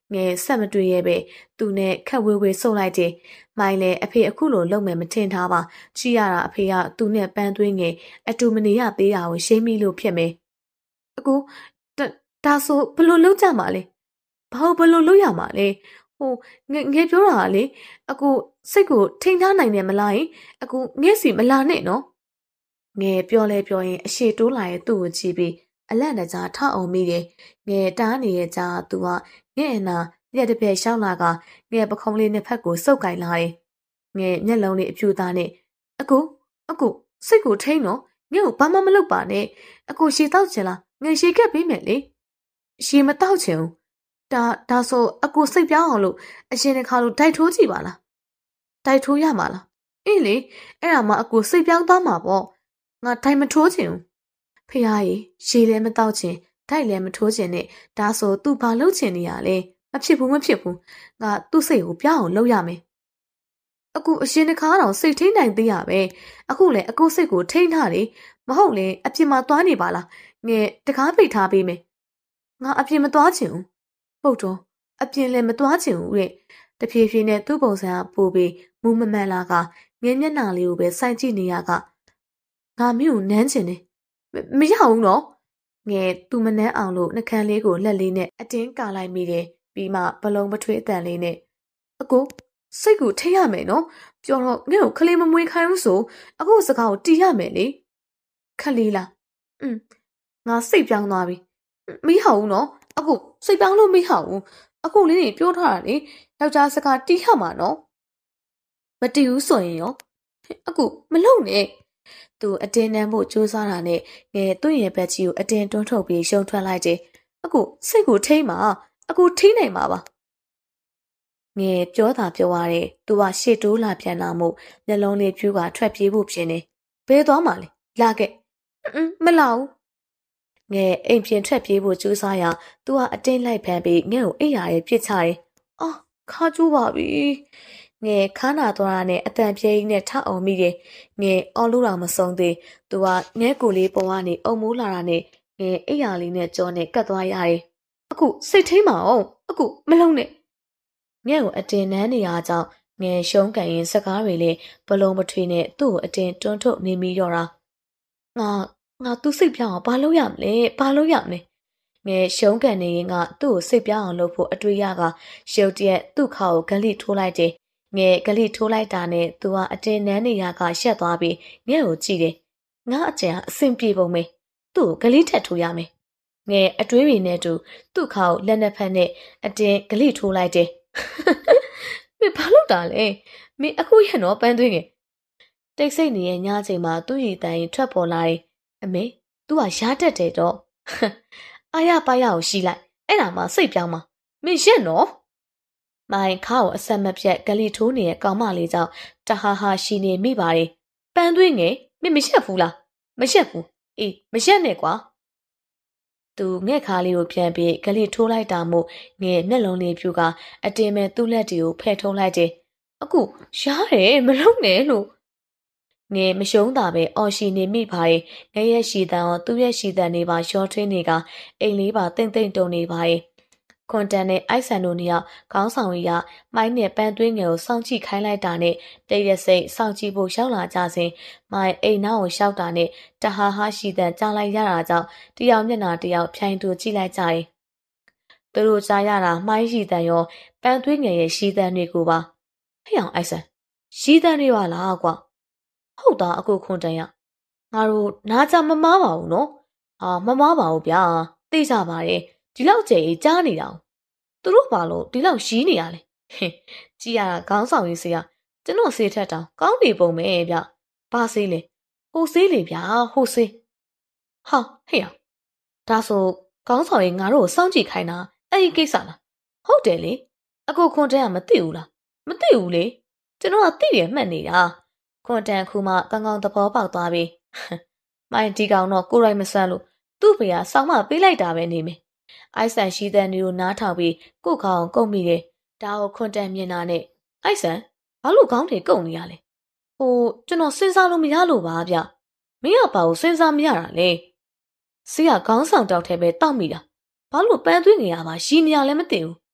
ငယ်ဆက်မတွေ့ရဲ့ပဲသူနဲ့ခက်ဝေးဝေးဆုပ်လိုက်တယ်မိုင်းလည်းအဖေအခုလိုလုံမယ်မထင်ထားပါကြည့်ရတာအဖေကသူနဲ့ပန်းသွင်းငယ်အတူမနေရသေးတာကိုရှင်းမိလို့ဖြစ်မယ်အခုဒါဆိုဘလို့လုံးကြမှာလဲဘာလို့ဘလို့လုံးရမှာလဲဟိုငယ်ပြောတာလေအခုစိတ်ကိုထိန်းထားနိုင်တယ်မလားယင်အခုငယ်စီမလာနဲ့နော်ငယ်ပြောလဲပြောရင်အရှိတိုးလာရဲ့သူ့ကိုကြည့်ပြီးအလန့်တကြားထအောင်မိတယ်ငယ်တားနေရဲ့ကြားသူကငဲ့အနာရက်တစ်ပြက်ရှောက်လာကငဲ့ပခုံးလေးနှစ်ဖက်ကိုစုပ်ကင်လာတယ်ငဲ့မျက်လုံးလေးအဖြူသားနဲ့အကိုစိတ်ကိုထိန်းတော့ငဲ့ကိုဘာမှမလုပ်ပါနဲ့အကိုရှည်တောက်ချင်လားငယ်ရှည်ခဲ့ပေးမယ်လေရှည်မတောက်ချင်ဘူးဒါဆိုအကိုစိတ်ပြောင်းအောင်လို့အရင်တစ်ခါလို့တိုက်ထိုးကြည့်ပါလားတိုက်ထိုးရမှာလားအေးလေအဲ့ဒါမှအကိုစိတ်ပြောင်းသွားမှာပေါ့ငါတိုက်မထိုးချင်ဘူးဖေဟာကြီးရှည်လည်းမတောက်ချင်တိုက်လည်းမထိုးချင်နဲ့ဒါဆိုသူဘာလုပ်ချင်နေရလဲမဖြစ်ဘူးငါသူ့စိတ်ကိုပြောင်းအောင်လုပ်ရမယ်အခုအရှင်တစ်ခါတော့စိတ်ထိန်နိုင်သေးရပဲအခုလည်းအကိုစိတ်ကိုထိန်ထားတယ်မဟုတ်လေအပြင်မှာသွားနေပါလားငဲတကားပိတ်ထားပေးမယ်ငါအပြင်မသွားချင်ဘူးဟုတ်တော့အပြင်လည်းမသွားချင်ဘူးတဲ့တဖြည်းဖြည်းနဲ့သူ့ပုံစံကပိုပြီးမူးမမှန်လာကငဲမျက်နှာလေးကိုပဲစိုက်ကြည့်နေရကငါမျိုးနမ်းချင်တယ်မရဘူးနော်ငယ်သူမနှမ်းအောင်လို့နှကန်းလေးကိုလက်လေးနဲ့အတင်းကာလိုက်မိတယ်ပြီးမှဘလုံးမထွေးအတန်လေးနဲ့အကိုစိတ်ကိုထိရမယ်နော်ပြောတော့ငဲ့ကိုခလေးမမွေးခိုင်းဘူးဆိုအခုစကားကိုတီးရမယ်လေခလေးလားငါစိတ်ပြောင်းသွားပြီမဟောက်ဘူးနော်အခုစိတ်ပြောင်းလို့မဟောက်ဘူးအခုလေးနေပြောထားတာလေယောက်ျားစကားတီးရမှာနော်မတီးဘူးဆိုရင်ရောအခုမလုံနဲ့သူအတင်းနှမ်းဖို့ကြိုးစားတာနဲ့ငယ်သူ့ရဲ့ဘက်ကြီးကိုအတင်းတွန်းထုတ်ပြီးရှုံထွက်လိုက်တယ်အခုစိတ်ကိုထိမ့်မှာအခုထိနိုင်မှာပါငယ်ပြောတာပြောရတဲ့သူကရှေ့တိုးလာပြန်လာမှုမျက်လုံးလေးဖြူကထွက်ပြေးဖို့ဖြစ်နေဘဲသွားမှလဲလာခဲ့မလာဘူးငယ်အိမ်ပြင်ထွက်ပြေးဖို့ကြိုးစားရသူကအတင်းလိုက်ဖမ်းပြီးငယ်ကိုအိပ်ရာရဲ့ပြစ်ချတယ်အော်ခါကျိုးပါပြီငယ်ခါနာသွားတာနဲ့အတန်ပြေးကြီးနဲ့ထအောင်မိတယ်ငယ်အော်လို့တော့မဆုံးသေးသူကငဲကိုလေးပေါ်ကနေအုံမိုးလာတာနဲ့ငယ်အိပ်ရာလေးနဲ့ကြောနဲ့ကတ်သွားရတယ်အခုစိတ်ထိမအောင်အခုမလုံးနဲ့ငဲ့ကိုအတင်းနမ်းနေရကြောင်းငယ်ရှုံးကန်ရင်စကားတွေလေးဘလုံးမထွေးနဲ့သူ့ကိုအတင်းတွန်းထုတ်နေမိတော့တာငါသူ့စိတ်ပြောင်းအောင်ဘာလုပ်ရမလဲငယ်ရှုံးကန်နေရင်ကသူ့ကိုစိတ်ပြောင်းအောင်လုပ်ဖို့အတွေ့ရကရုတ်တရက်သူ့ခါကိုဂလိထိုးလိုက်တယ်ငယ်ဂလိထိုးလိုက်တာနဲ့သူကအတင်းနမ်းနေရကရှက်သွားပြီးငဲ့ကိုကြည့်တယ်ငါအကျန်အဆင်ပြေပုံပဲသူ့ကိုဂလိထက်ထိုးရမယ်ငယ်အတွေးတွေနဲ့တူသူ့ခါကိုလက်နှစ်ဖက်နဲ့အတင်းဂလိထိုးလိုက်တယ်မင်းဘာလုပ်တာလဲမင်းအခုရတော့ပန်းသွင်းငယ်တိတ်ဆိတ်နေရဲ့ညချိန်မှာသူ့ရည်တန်ရင်ထွက်ပေါ်လာတယ်အမေ तू ကရားတက်တယ်တော့အာရပါရကိုရှိလိုက်အဲ့ဒါမှစိတ်ပြောင်းမှာမင်းရှက်နော်မိုင်ခါကိုအဆက်မပြတ်ဂလီထိုးနေတဲ့ကောင်မလေးကြောင့်တဟာဟာရှိနေမိပါတယ်ပန်းသွင်းငယ်မင်းမရှက်ဘူးလားမရှက်ဘူးအေးမရှက်နဲ့ကွာသူငှက်ခါလေးကိုပြန်ပြီးဂလီထိုးလိုက်တာမို့ငယ်မျက်လုံးလေးပြူကအတင်းမဲ့သူ့လက်တွေကိုဖဲ့ထုံးလိုက်တယ်အခုရားတယ်မလုံးနဲ့လို့ငယ်မရှုံးတာပဲအော်ရှိနေမိပါတယ်ငယ်ရဲ့ရှီတန်ရောသူ့ရဲ့ရှီတန်တွေပါရှော့ထွင်းနေကအိမ်လေးပါတိမ်တုံနေပါတယ်ခွန်တန်နဲ့အိုက်ဆန်တို့နှစ်ယောက်ခေါင်းဆောင်ရမိုင်းနဲ့ပန်းသွင်းငယ်ကိုစောင့်ကြည့်ခိုင်းလိုက်တာနဲ့တိတ်ရစိတ်စောင့်ကြည့်ဖို့ရောက်လာကြစဉ်မိုင်းအိမ်နောက်ကိုရှောက်တာနဲ့တဟာဟာရှီတန်ကြားလိုက်ရတာကြောင့်တယောက်မျက်နှာတယောက်ဖြိုင်တူကြည့်လိုက်ကြတယ်သူတို့ကြားရတာမိုင်းရှီတန်ရောပန်းသွင်းငယ်ရဲ့ရှီတန်တွေကိုပါဟဲ့အောင်အိုက်ဆန်ရှီတန်တွေပါလားကွာဟုတ်တာအခုခွန်တန်ရငါတို့နားကြမမားပါဘူးနော်မမားပါဘူးဗျာသိကြပါတယ်ဒီလောက်ကြဲကြားနေတာသူတို့ဘာလို့ဒီလောက်ရီးနေရလဲကြည်ရတာခေါင်းဆောင်ရေးစေးရကျွန်တော်စေးထက်တောင်ကောင်းနေပုံပဲဗျဘာစေးလဲဟိုစေးလေဗျာဟိုစေးဟာဟဲ့ရဒါဆိုခေါင်းဆောင်ရေးငါတို့ကိုစောင့်ကြည့်ခိုင်းတာအဲ့ဒီကိစ္စလားဟုတ်တယ်လေအခုခွန်တန်ကမသိဘူးလားမသိဘူးလေကျွန်တော်ကသိတယ်မှတ်နေတာခွန်တန်ခုမှကောင်းကောင်းသဘောပေါက်သွားပြီမိုင်းဒီကောင်တော့ကိုယ်ရိုက်မဆန်းလို့သူ့ဖေကစောင်းမပေးလိုက်တာပဲနေမယ်အိုက်ဆန်ရှိတဲ့နေကိုနားထောင်ပြီးကို့ခေါင်းကုတ်မိတယ်ဒါကိုခွန်တန်မြင်တာနဲ့အိုက်ဆန်ဘာလို့ခေါင်းတွေကုတ်နေရလဲဟိုကျွန်တော်စဉ်းစားလို့မရလို့ပါဗျမင်းကဘာကိုစဉ်းစားမရတာလဲဆေးကခေါင်းဆောင်တောက်ထဲပဲတောက်မိတာဘာလို့ပန်းသွင်းနေရမှာရှီနေရလဲမသိဘူး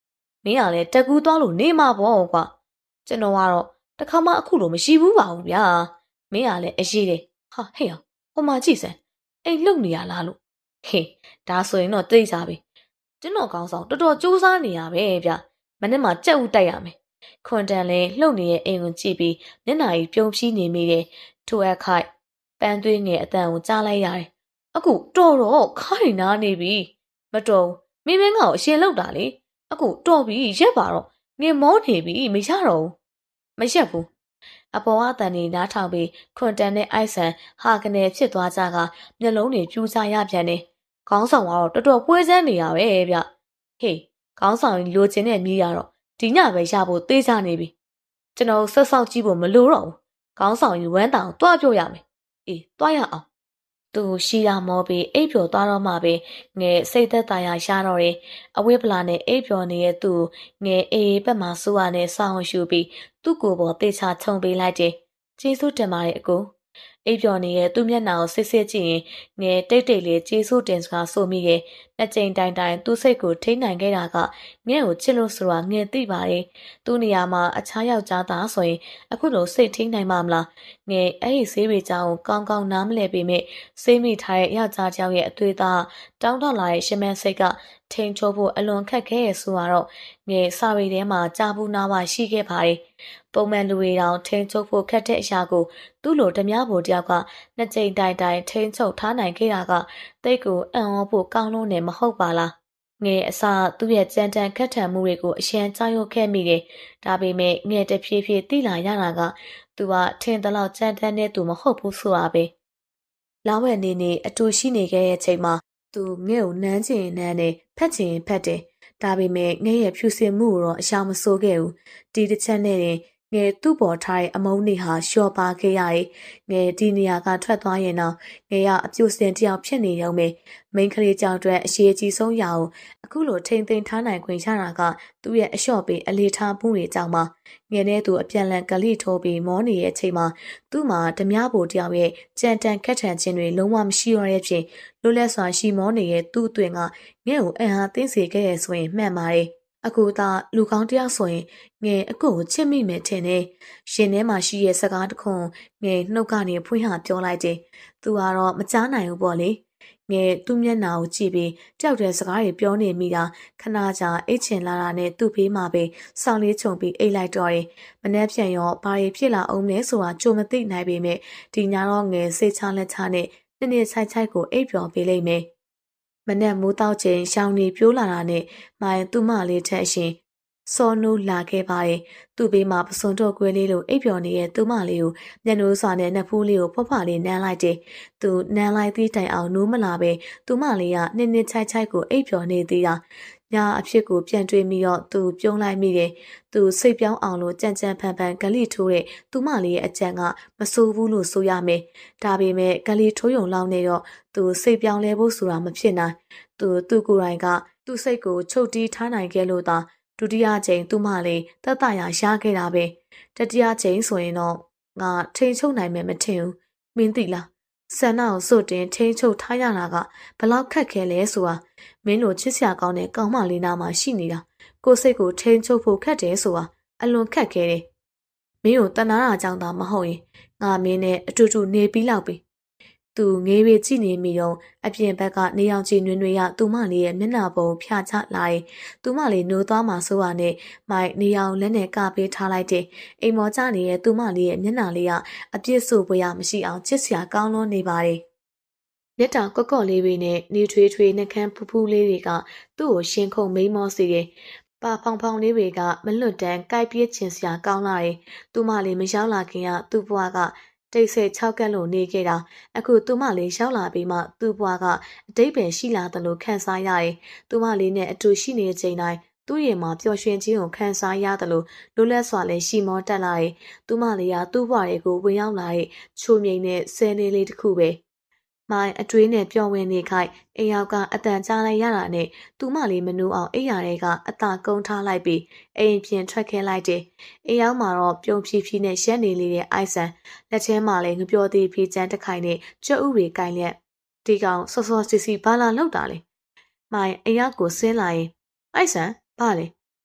မင်းကလည်းတက်ကူးသွားလို့နေမှာပေါ့ကွာကျွန်တော်ကတော့တခါမှအခုလိုမရှိဘူးပါဘူးဗျာမင်းကလည်းအရေးတယ်ဟာဟဲ့ဟိုမှာကြည့်စမ်းအိမ်လှုပ်နေရလားလို့ဟေးဒါဆိုရင်တော့သိစားပြီကျွန်တော်ကောင်းဆောင်တော်တော်စူးစမ်းနေရပဲဗျမနေ့မှကြက်ဥတိုက်ရမယ်ခွန်တန်လည်းလှုပ်နေတဲ့အိမ်ကိုကြည့်ပြီးမျက်နှာကြီးပြုံးဖြီးနေမိတယ်ထိုအခခိုက်ပန်းသွေးငယ်အတန်ကိုကြားလိုက်ရတယ်အခုတော်တော့ခိုင်းနာနေပြီမတော်မင်းငါ့ကိုအရှင်လောက်တာလေအခုတော်ပြီရက်ပါတော့ငင်မောနေပြီမရတော့ဘူးမရက်ဘူးအပေါ်အတန်နေနားထောင်ပြီးခွန်တန်နဲ့အိုက်ဆန်ဟာကနေဖြစ်သွားကြကမျက်လုံးတွေပြူစားရပြန်တယ်ခေါင်းဆောင်ကတော့တော်တော်ပွဲစမ်းနေရပဲဗျဟေးခေါင်းဆောင်လိုချင်တဲ့မြေးရတော့ဒီညပဲရဖို့သေးစားနေပြီကျွန်တော်ဆက်ဆောက်ကြည့်ဖို့မလိုတော့ဘူးခေါင်းဆောင်ယူဝမ်းတောင်တွားပြရမယ်အေးတွားရအောင်သူရှိရမောပြီးအိပ်ပျော်သွားတော့မှပဲငယ်စိတ်သက်သာရရှာတော့တယ်အဝိပလာနဲ့အိပ်ပျော်နေတဲ့သူငယ်အေးဘက်မှာဆိုးရနဲ့ဆောင်းရှူပြီးသူ့ကိုယ်ပေါ်တေချာထုံပေးလိုက်တယ်ကျေးဇူးတင်ပါတယ်အကိုအိပ်ပျော်နေတဲ့သူ့မျက်နှာကိုစစ်စစ်ကြည့်ရင်ငယ်တိတ်တိတ်လေးကျေးဇူးတင်စကားဆိုမိရဲ့နှစ်ကြိမ်တိုင်တိုင်သူ့စိတ်ကိုထိန်းနိုင်ခဲ့တာကငဲ့ကိုချစ်လို့ဆိုတာငယ်သိပါတယ်သူ့နေရာမှာအခြားယောက်ျားသားဆိုရင်အခုလိုစိတ်ထိန်းနိုင်မှာမလားငယ်အဲ့ဒီဆေးတွေကြောင့်ကောင်းကောင်းနားမလဲပေမဲ့ဆေးမိထားတဲ့ယောက်ျားကြောင့်ရဲ့အသွေးသားတောင်းတလာတဲ့ရှင်မန်းစိတ်ကထိန်ချိုးဖို့အလွန်ခက်ခဲရဆိုတော့ငယ်စာရီထဲမှာကြာဘူးနာဝရှိခဲ့ပါတယ်ပုံမှန်လူတွေတောင်ထိန်ချုပ်ဖို့ခက်တဲ့အရာကိုသူ့လိုဓမြဘိုတယောက်ကနှစ်ကြိမ်တိုင်တိုင်ထိန်ချုပ်ထားနိုင်ခဲ့တာကတိတ်ကိုအံ့ဩဖို့ကောင်းလို့နေမဟုတ်ပါလားငယ်အစားသူ့ရဲ့ကြမ်းတမ်းခက်ထန်မှုတွေကိုအရှမ်းကြောက်ရွံ့ခဲ့မိတယ်ဒါပေမဲ့ငယ်တဖြည်းဖြည်းသိလာရတာကသူကထင်သလောက်ကြမ်းတမ်းတဲ့သူမဟုတ်ဘူးဆိုတာပဲလောင်းဝဲနေနေအတူရှိနေခဲ့တဲ့အချိန်မှာသူငဲ့ကိုနမ်းချင်နမ်းနေဖက်ချင်ဖက်တယ်ဒါပေမဲ့ငဲ့ရဲ့ဖြူစင်မှုကိုတော့အရှောင်မဆိုးခဲ့ဘူးဒီတစ်ချက်နဲ့တင်ငယ်သူ့ပေါ်ထားတဲ့အမုန်းတွေဟာလျှော့ပါခဲ့ရတယ်။ငယ်ဒီနေရာကထွက်သွားရင်တော့ငယ်ကအပြိုစင်တယောက်ဖြစ်နေရုံပဲ။မိန်းကလေးကြောင့်အတွက်အရှိအကြီးဆုံးရာကိုအခုလိုထိမ့်သိမ်းထားနိုင်ခွင့်ရတာကသူ့ရဲ့အလျှော့ပေးအလေးထားမှုတွေကြောင့်ပါ။ငယ်နဲ့သူအပြန်လန်ကလိထိုးပြီးမောနေတဲ့အချိန်မှာသူ့မှာဓမြဘိုတယောက်ရဲ့ကြံတန်ခက်ထန်ခြင်းတွေလုံးဝမရှိရတဲ့အပြင်လွတ်လပ်စွာရှိမောနေတဲ့သူ့အသွင်ကငဲ့ကိုအံ့အားသင့်စေခဲ့ရဆိုရင်မှန်ပါတယ်။အခုသာလူကောင်းတယောက်ဆိုရင်ငယ်အကိုကိုချစ်မိမယ်ထင်တယ်။ရှင်ထဲမှာရှိရဲ့စကားတစ်ခွန်းငယ်နှုတ်ကနေဖွင့်ဟပြောလိုက်တယ်။သူကတော့မကြားနိုင်ဘူးပေါ့လေ။ငယ်သူ့မျက်နှာကိုကြည့်ပြီးကြောက်တဲ့စကားတွေပြောနေမိတာခဏကြာအိတ်ချင်လာတာနဲ့သူ့ဖေးမှာပဲဆောင်းလေးခြုံပြီးအိတ်လိုက်တော့တယ်။မနှက်ပြန်ရောဘာတွေဖြစ်လာအောင်လဲဆိုတာကြိုမသိနိုင်ပေမဲ့ဒီညတော့ငယ်စိတ်ချလက်ချနဲ့နှစ်ချိုက်ချိုက်ကိုအိတ်ပျော်ပေးလိုက်မယ်။မနက်မိုးတောက်ချိန်ရှောင်းနေပြိုးလာတာနဲ့မိုင်သူ့မလေးထက်အရှင်စောနိုးလာခဲ့ပါတယ်။သူ့ဘေးမှာပစွန်တော့ကွဲလေးလိုအိပ်ပျော်နေတဲ့သူ့မလေးကိုမျက်နှိုးစွာနဲ့နှဖူးလေးကိုဖွားဖွားလေးနမ်းလိုက်တယ်။သူနမ်းလိုက်သည့်တိုင်အောင်နိုးမလာပဲသူ့မလေးကနှစ်ချိုက်ချိုက်ကိုအိပ်ပျော်နေသေးတာ။ညာအဖြစ်ကိုပြန်တွေးမိတော့သူပြုံးလိုက်မိတယ်။သူစိတ်ပြောင်းအောင်လို့ကြံ့ကြံ့ဖန်ဖန်ဂလိထိုးတဲ့သူ့မလေးရဲ့အကြံကမဆိုးဘူးလို့ဆိုရမယ်။ဒါပေမဲ့ဂလိထိုးယုံလောက်နေတော့သူစိတ်ပြောင်းလဲဖို့ဆိုတာမဖြစ်နိုင်။သူကိုယ်တိုင်ကသူ့စိတ်ကိုချုပ်တီးထားနိုင်ခဲ့လို့သာဒုတိယချိန်သူ့မလေးသက်သာရာရခဲ့တာပဲတတိယချိန်ဆိုရင်တော့ငါထိန်ချုပ်နိုင်မယ်မထင်ဘူးမင်းသိလားဆန္ဒကိုစွတ်တင်ထိန်ချုပ်ထားရတာကဘလောက်ခက်ခဲလဲဆိုတာမင်းတို့ချစ်စရာကောင်းတဲ့ကောင်းမလေးနာမှာရှိနေတာကိုယ်စိတ်ကိုထိန်ချုပ်ဖို့ခက်တယ်ဆိုတာအလွန်ခက်ခဲတယ်မင်းကိုတနာတာကြောင့်သာမဟုတ်ရင်ငါမင်းနဲ့အတူတူနေပြီးလောက်ပြီသူငေးပြီးကြည့်နေမိတော့အပြင်ဘက်ကနေအောင်ကြည်နွေ့နွေ့ရသူမလေးရဲ့မျက်နှာပုံဖြာချလာတယ်။သူမလေးနိုးသွားမှဆိုရနဲ့မိုင်နေအောင်လက်နဲ့ကပေးထားလိုက်တယ်။အိမ်မော်ကျနေတဲ့သူမလေးရဲ့မျက်နှာလေးကအပြစ်ဆိုပွေရမရှိအောင်ချစ်စရာကောင်းလွန်းနေပါတယ်။လက်တောင်ကော့ကော့လေးတွေနဲ့နေထွေးထွေးနှကန်းဖူးဖူးလေးတွေကသူ့ကိုရှင်ခုန်မိန်မောစေတယ်။ပါဖောင်ဖောင်လေးတွေကမလွတ်တမ်းကိုက်ပြစ်ချင်စရာကောင်းလာတယ်။သူမလေးမရောက်လာခင်ကသူ့ဘွားကတိတ်ဆိတ်6ကက်လို့နေခဲ့တာအခုသူမလေးရောက်လာပြီးမှသူ့ဘွားကအတိတ်ပဲရှိလာတယ်လို့ခံစားရတယ်သူမလေးနဲ့အတူရှိနေချိန်တိုင်းသူ့ရဲ့မှာပျော်ရွှင်ခြင်းကိုခံစားရတယ်လို့လွတ်လပ်စွာလည်းရှိမောတက်လာတယ်သူမလေးကသူ့ဘွားတွေကိုဝင်ရောက်လာတဲ့ချိုမြိန်နဲ့ဆဲနေလေးတစ်ခုပဲမိုင်းအတွေးနဲ့ပျော်ဝင်နေခိုက်အိမ်ရောက်ကအတန်ကြားလိုက်ရတာနဲ့သူမလေးမနှူးအောင်အိမ်ရတဲ့ကအသာကုန်းထားလိုက်ပြီးအိမ်ပြင်ထွက်ခဲလိုက်တယ်။အိမ်ရောက်မှာတော့ပြုံဖြီးဖြီးနဲ့ရက်နေလေတဲ့အိုက်ဆန်လက်ထဲမှာလည်းငပြောသေးဖြီးချမ်းတစ်ခိုင်နဲ့ကြွဥတွေကင်လက်ဒီကောင်စောစောစီစီဘာလာလောက်တာလဲ။မိုင်းအိမ်ရောက်ကိုဆင်းလာရင်အိုက်ဆန်ဘာလဲ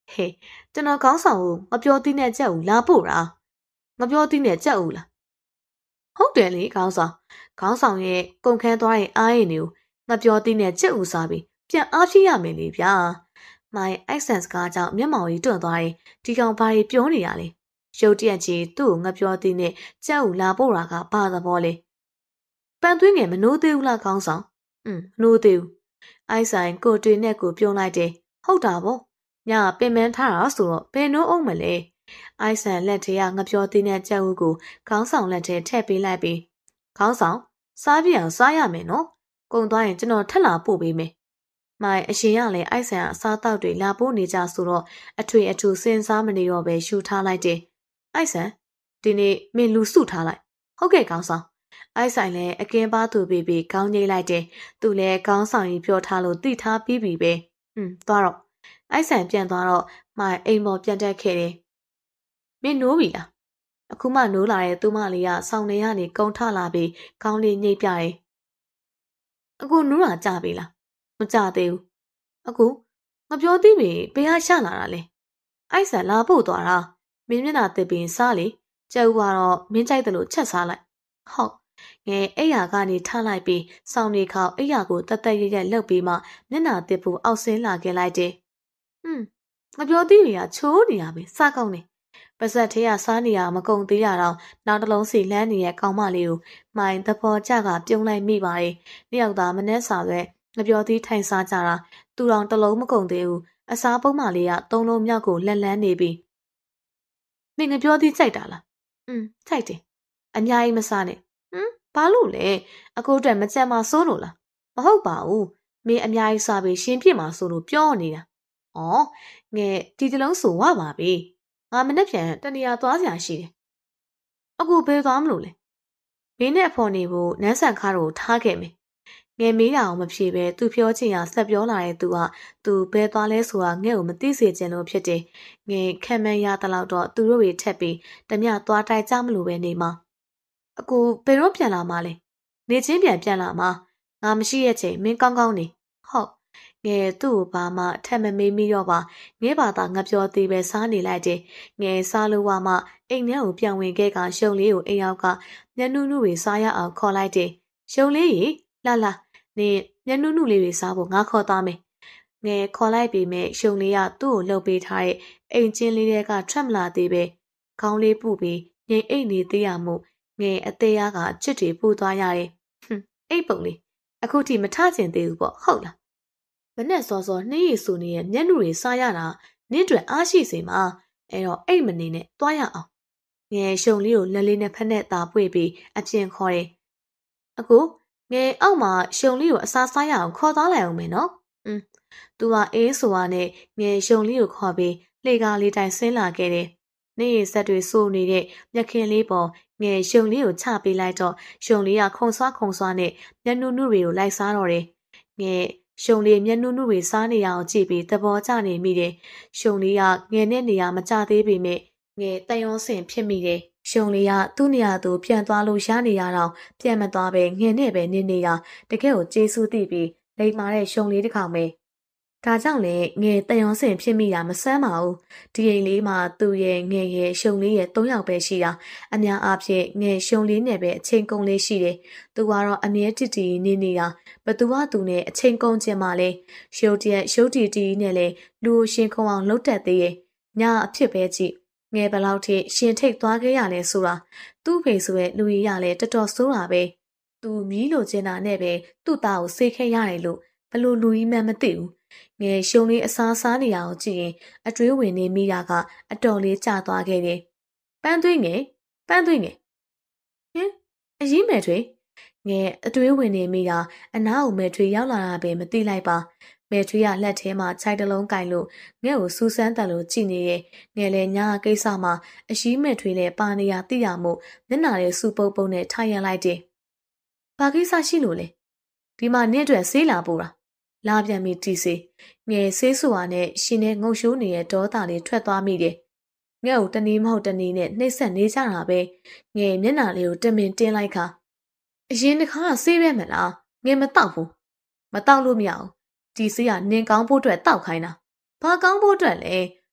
ဟေးကျွန်တော်ခေါင်းဆောင်ကိုငပြောသိနဲ့ကြက်ဦးလာပို့တာငပြောသိနဲ့ကြက်ဦးလားဟုတ်တယ်လေခေါင်းဆောင်ရဲ့ကုန်ခန်းသွားရင်အားရည်နေကိုငပြောသိနဲ့ကြက်ဦးစားပြီးပြန်အားဖြစ်ရမယ်လေဗျာမိုင်အိုက်ဆန်စကားကြောင့်မျက်မှောင်ကြီးတွန့်သွားရင်ဒီကောင်ဘာတွေပြောနေရလဲရုတ်တရက်ကြီးသူ့ကိုငပြောသိနဲ့ကြက်ဦးလာပို့တာကဘာသဘောလဲပန်သွင်းငယ်မနိုးသေးဘူးလားခေါင်းဆောင်မနိုးသေးဘူးအိုက်ဆိုင်ကိုတွေနဲ့ကိုပြုံးလိုက်တယ်ဟုတ်တာပေါ့ညပင်ပန်းထားတာဆိုတော့ဘယ်နိုးအောင်မလဲအိုက်ဆန်လက်ထဲကငပြောသေးတဲ့ကြက်ဦးကိုခေါင်းဆောင်လက်ထဲထည့်ပေးလိုက်ပြီးခေါင်းဆောင်စားပြအောင်စားရမယ်နော်ကုန်သွားရင်ကျွန်တော်ထက်လာပို့ပေးမယ်မိုင်အရှင်ကလည်းအိုက်ဆန်အစားတောက်တွေလာပို့နေကြဆိုတော့အထွေအထူစဉ်းစားမနေတော့ပဲရှူထားလိုက်တယ်အိုက်ဆန်ဒီနေ့မင်းလူစုထားလိုက်ဟုတ်ကဲ့ခေါင်းဆောင်အိုက်ဆိုင်လည်းအကင်းပါသူပြီးခေါင်းငိမ့်လိုက်တယ်သူလည်းခေါင်းဆောင်ကြီးပြောထားလို့တိထားပြီးပြီပဲသွားတော့အိုက်ဆိုင်ပြန်သွားတော့မိုင်အိမ်ပေါ်ပြန်တက်ခဲ့တယ်မင်းနိုးပြီလားအခုမှနိုးလာတဲ့သူမလေးကဆောင်းနေရနေကုန်းထလာပြီးခေါင်းလေးညှိပြတယ်အခုနိုးတာကြပြီလားမကြသေးဘူးအခုငပြောသိပြီဘယ်ဟာရှာလာတာလဲအိုက်ဆန်လာပို့သွားတာမင်းမျက်နှာတစ်ပင်စားလေကျုပ်ကတော့မင်းကြိုက်တယ်လို့ချက်စားလိုက်ဟုတ်ငယ်အိယာကနေထားလိုက်ပြီးစောင်းနေခေါအိယာကိုတတ်တတ်ရရက်လှုပ်ပြီးမှမျက်နှာတစ်ပူအောက်ဆင်းလာခဲ့လိုက်တယ်ငပြောသိပြီကချိုးနေရပဲစားကောင်းနေပါဇက်ထဲကစားနေရမကုန်သေးရတော့နောက်တစ်လုံးစီလန်းနေတဲ့ကောင်မလေးကိုမိုင်သဘောကျကပြုံးလိုက်မိပါတယ်နှစ်ယောက်သားမနှက်စာပဲငပြောသိထိုင်စားကြတာသူတော်တစ်လုံးမကုန်သေးဘူးအစားပုံးမလေးကသုံးလုံးမြောက်ကိုလက်လန်းနေပြီမင်းငပြောသိကြိုက်တာလားကြိုက်တယ်အများကြီးမစားနဲ့ဘာလို့လဲအကိုအတွက်မကြံမစိုးလို့လားမဟုတ်ပါဘူးမင်းအများကြီးစားပြီးရှင်ပြစ်မှာဆိုလို့ပြောနေတာဩငဲဒီတလုံးဆိုဝပါပြီငါမနေ့ပြန်တနေရာသွားစရာရှိတယ်အခုဘယ်သွားမလို့လဲမင်းနဲ့အဖော်နေဖို့နန်းဆန်ခါတော့ထားခဲ့မယ်ငယ်မေးတာအောင်မဖြေပဲသူပြောချင်ရဆက်ပြောလာတဲ့သူဘယ်သွားလဲဆိုတာငဲ့ကိုမသိစေချင်လို့ဖြစ်တယ်ငယ်ခံမန်းရတလောက်တော့သူတို့တွေထက်ပြီးတမျှသွားတိုက်ကြမလို့ပဲနေမှာအကူဘယ်တော့ပြန်လာမှလဲနေချင်းပြန်လာမှငါမရှိရဲ့ချိန်မင်းကောင်းကောင်းနေဟုတ်ငယ်သူ့ကိုဘာမှထက်မမေးမိတော့ပါငဲဘာသာငါပြောသေးပဲစားနေလိုက်တယ်ငယ်စားလို့ဝမှအိမ်ထဲကိုပြန်ဝင်ခဲ့ကရှုံလေးကိုအိမ်ရောက်ကမျက်နှုတွေစားရအောင်ခေါ်လိုက်တယ်ရှုံလေးကြီးလာနေမျက်နှုလေးတွေစားဖို့ငါခေါ်သားမယ်ငယ်ခေါ်လိုက်ပြီးမြဲရှုံလေးကသူ့ကိုလှုပ်ပေးထားတဲ့အိမ်ချင်းလေးတွေကထွက်မလာသေးပဲခေါင်းလေးပူပြီးငိမ်အိတ်နေသေးရမို့ငယ်အသေးအားကချစ်တွေပူသွားရတယ်အိတ်ပုံလေးအခုထိမထကျင်သေးဘူးပေါ့ဟုတ်လားမနဲ့စောနှင်းရည်ဆူနေရဲ့မျက်နှာတွေစားရတာနင့်အတွက်အားရှိစေမှာအဲ့တော့အိတ်မနေနဲ့သွားရအောင်ငယ်ရှုံလေးကိုလက်လေးနဲ့ဖက်နဲ့သာပွေပြီးအပြင်ခေါ်တယ်အခုငယ်အောက်မှာရှုံလေးကိုအစားစားရအောင်ခေါ်သွားလိုက်အောင်မယ်နော်သူကအေးဆိုရနဲ့ငယ်ရှုံလေးကိုခေါ်ပြီးလှေကားလေးတိုင်ဆင်းလာခဲ့တယ်နေရဆက်တွေစိုးနေတဲ့မြက်ခင်လေးပေါ်ငယ်ရှုံလေးကိုချပေးလိုက်တော့ရှုံလေးကခုံဆွားနဲ့မျက်နှုတွေကိုလိုက်စားတော့တယ်ငယ်ရှုံလေးမျက်နှုတွေစားနေရအောင်ကြည့်ပြီးသဘောကျနေမိတယ်ရှုံလေးကငယ်နဲ့နေရာမကျသေးပေမဲ့ငယ်တန်ရောစင်ဖြစ်မိတယ်ရှုံလေးကသူ့နေရာသူပြန်သွားလို့ရနေရတော့ပြန်မသွားပဲငယ်နဲ့ပဲနေနေတာတကယ်ကိုကျေးဇူးသိပြီးလိမ်မာတဲ့ရှုံလေးတစ်ကောင်ပဲဒါကြောင့်လေငယ်တန်ရောစင်ဖြစ်မိတာမဆန်းပါဘူးဒီအိမ်လေးမှာသူ့ရဲ့ငယ်ရဲ့ရှုံလေးရဲ့၃ယောက်ပဲရှိတာအများအားဖြင့်ငယ်ရှုံလေးနဲ့ပဲအချိန်ကုန်လေးရှိတယ်သူကတော့အမြဲတည်နေနေတာဘသူကသူနဲ့အချိန်ကုန်ခြင်းမှလဲရုတ်တီနဲ့လဲလူရှင်ခုံအောင်လှုပ်တက်သေးရဲ့ညအဖြစ်ပဲကြည့်ငယ်ဘလောက်ထိရှင်ထိတ်သွားခဲ့ရလဲဆိုတာသူ့ဖေဆိုရဲ့လူကြီးရလဲတော်တော်ဆိုးတာပဲသူမြည်လို့ကျင်တာနဲ့ပဲသူ့သားကိုဆေးခဲရတယ်လို့ဘလို့လူကြီးမှမသိဘူးငယ်ရှုံလေးအစားစားနေရအောင်ကြည့်ရင်အတွေးဝင်နေမိတာကအတော်လေးကျသွားခဲ့တယ်ပန်းသွင်းငယ်ဟင်အရင်မဲ့တွေငယ်အတွေးဝင်နေမိတာအနားကိုမဲ့တွေရောက်လာတာပဲမသိလိုက်ပါမဲထွေးရလက်ထဲမှာခြိုက်တလုံးကင်လို့ငဲ့ကိုစူးစမ်းတက်လို့ကြည်နေရဲ့ငဲ့လဲညာကိစ္စမှာအရှိမဲ့ထွေးလဲပါနေရသိရမို့မျက်နာလေးစူပုတ်ပုတ်နဲ့ထိုင်ရလိုက်တယ်။ဘာကိစ္စရှိလို့လဲဒီမှာနင့်အတွက်ဆေးလာပို့တာလာပြန်ပြီးတီးစေငဲ့ဆေးဆူဟာနဲ့ရှင်နဲ့ငုတ်ရှိုးနေတဲ့ဒေါသလေးထွက်သွားမိတယ်။ငဲ့ကိုတနည်းမဟုတ်တနည်းနဲ့နှိပ်ဆက်နေကြတာပဲငဲ့မျက်နာလေးကိုတမင်တင်းလိုက်ခါအရင်တစ်ခါဆေးပဲမလားငဲ့မတောက်ဘူးမတောက်လို့မရအောင်ဒီဆေးကနင်ကောင်းဖို့အတွက်တောက်ခိုင်းတာဘာကောင်းဖို့အတွက်လဲ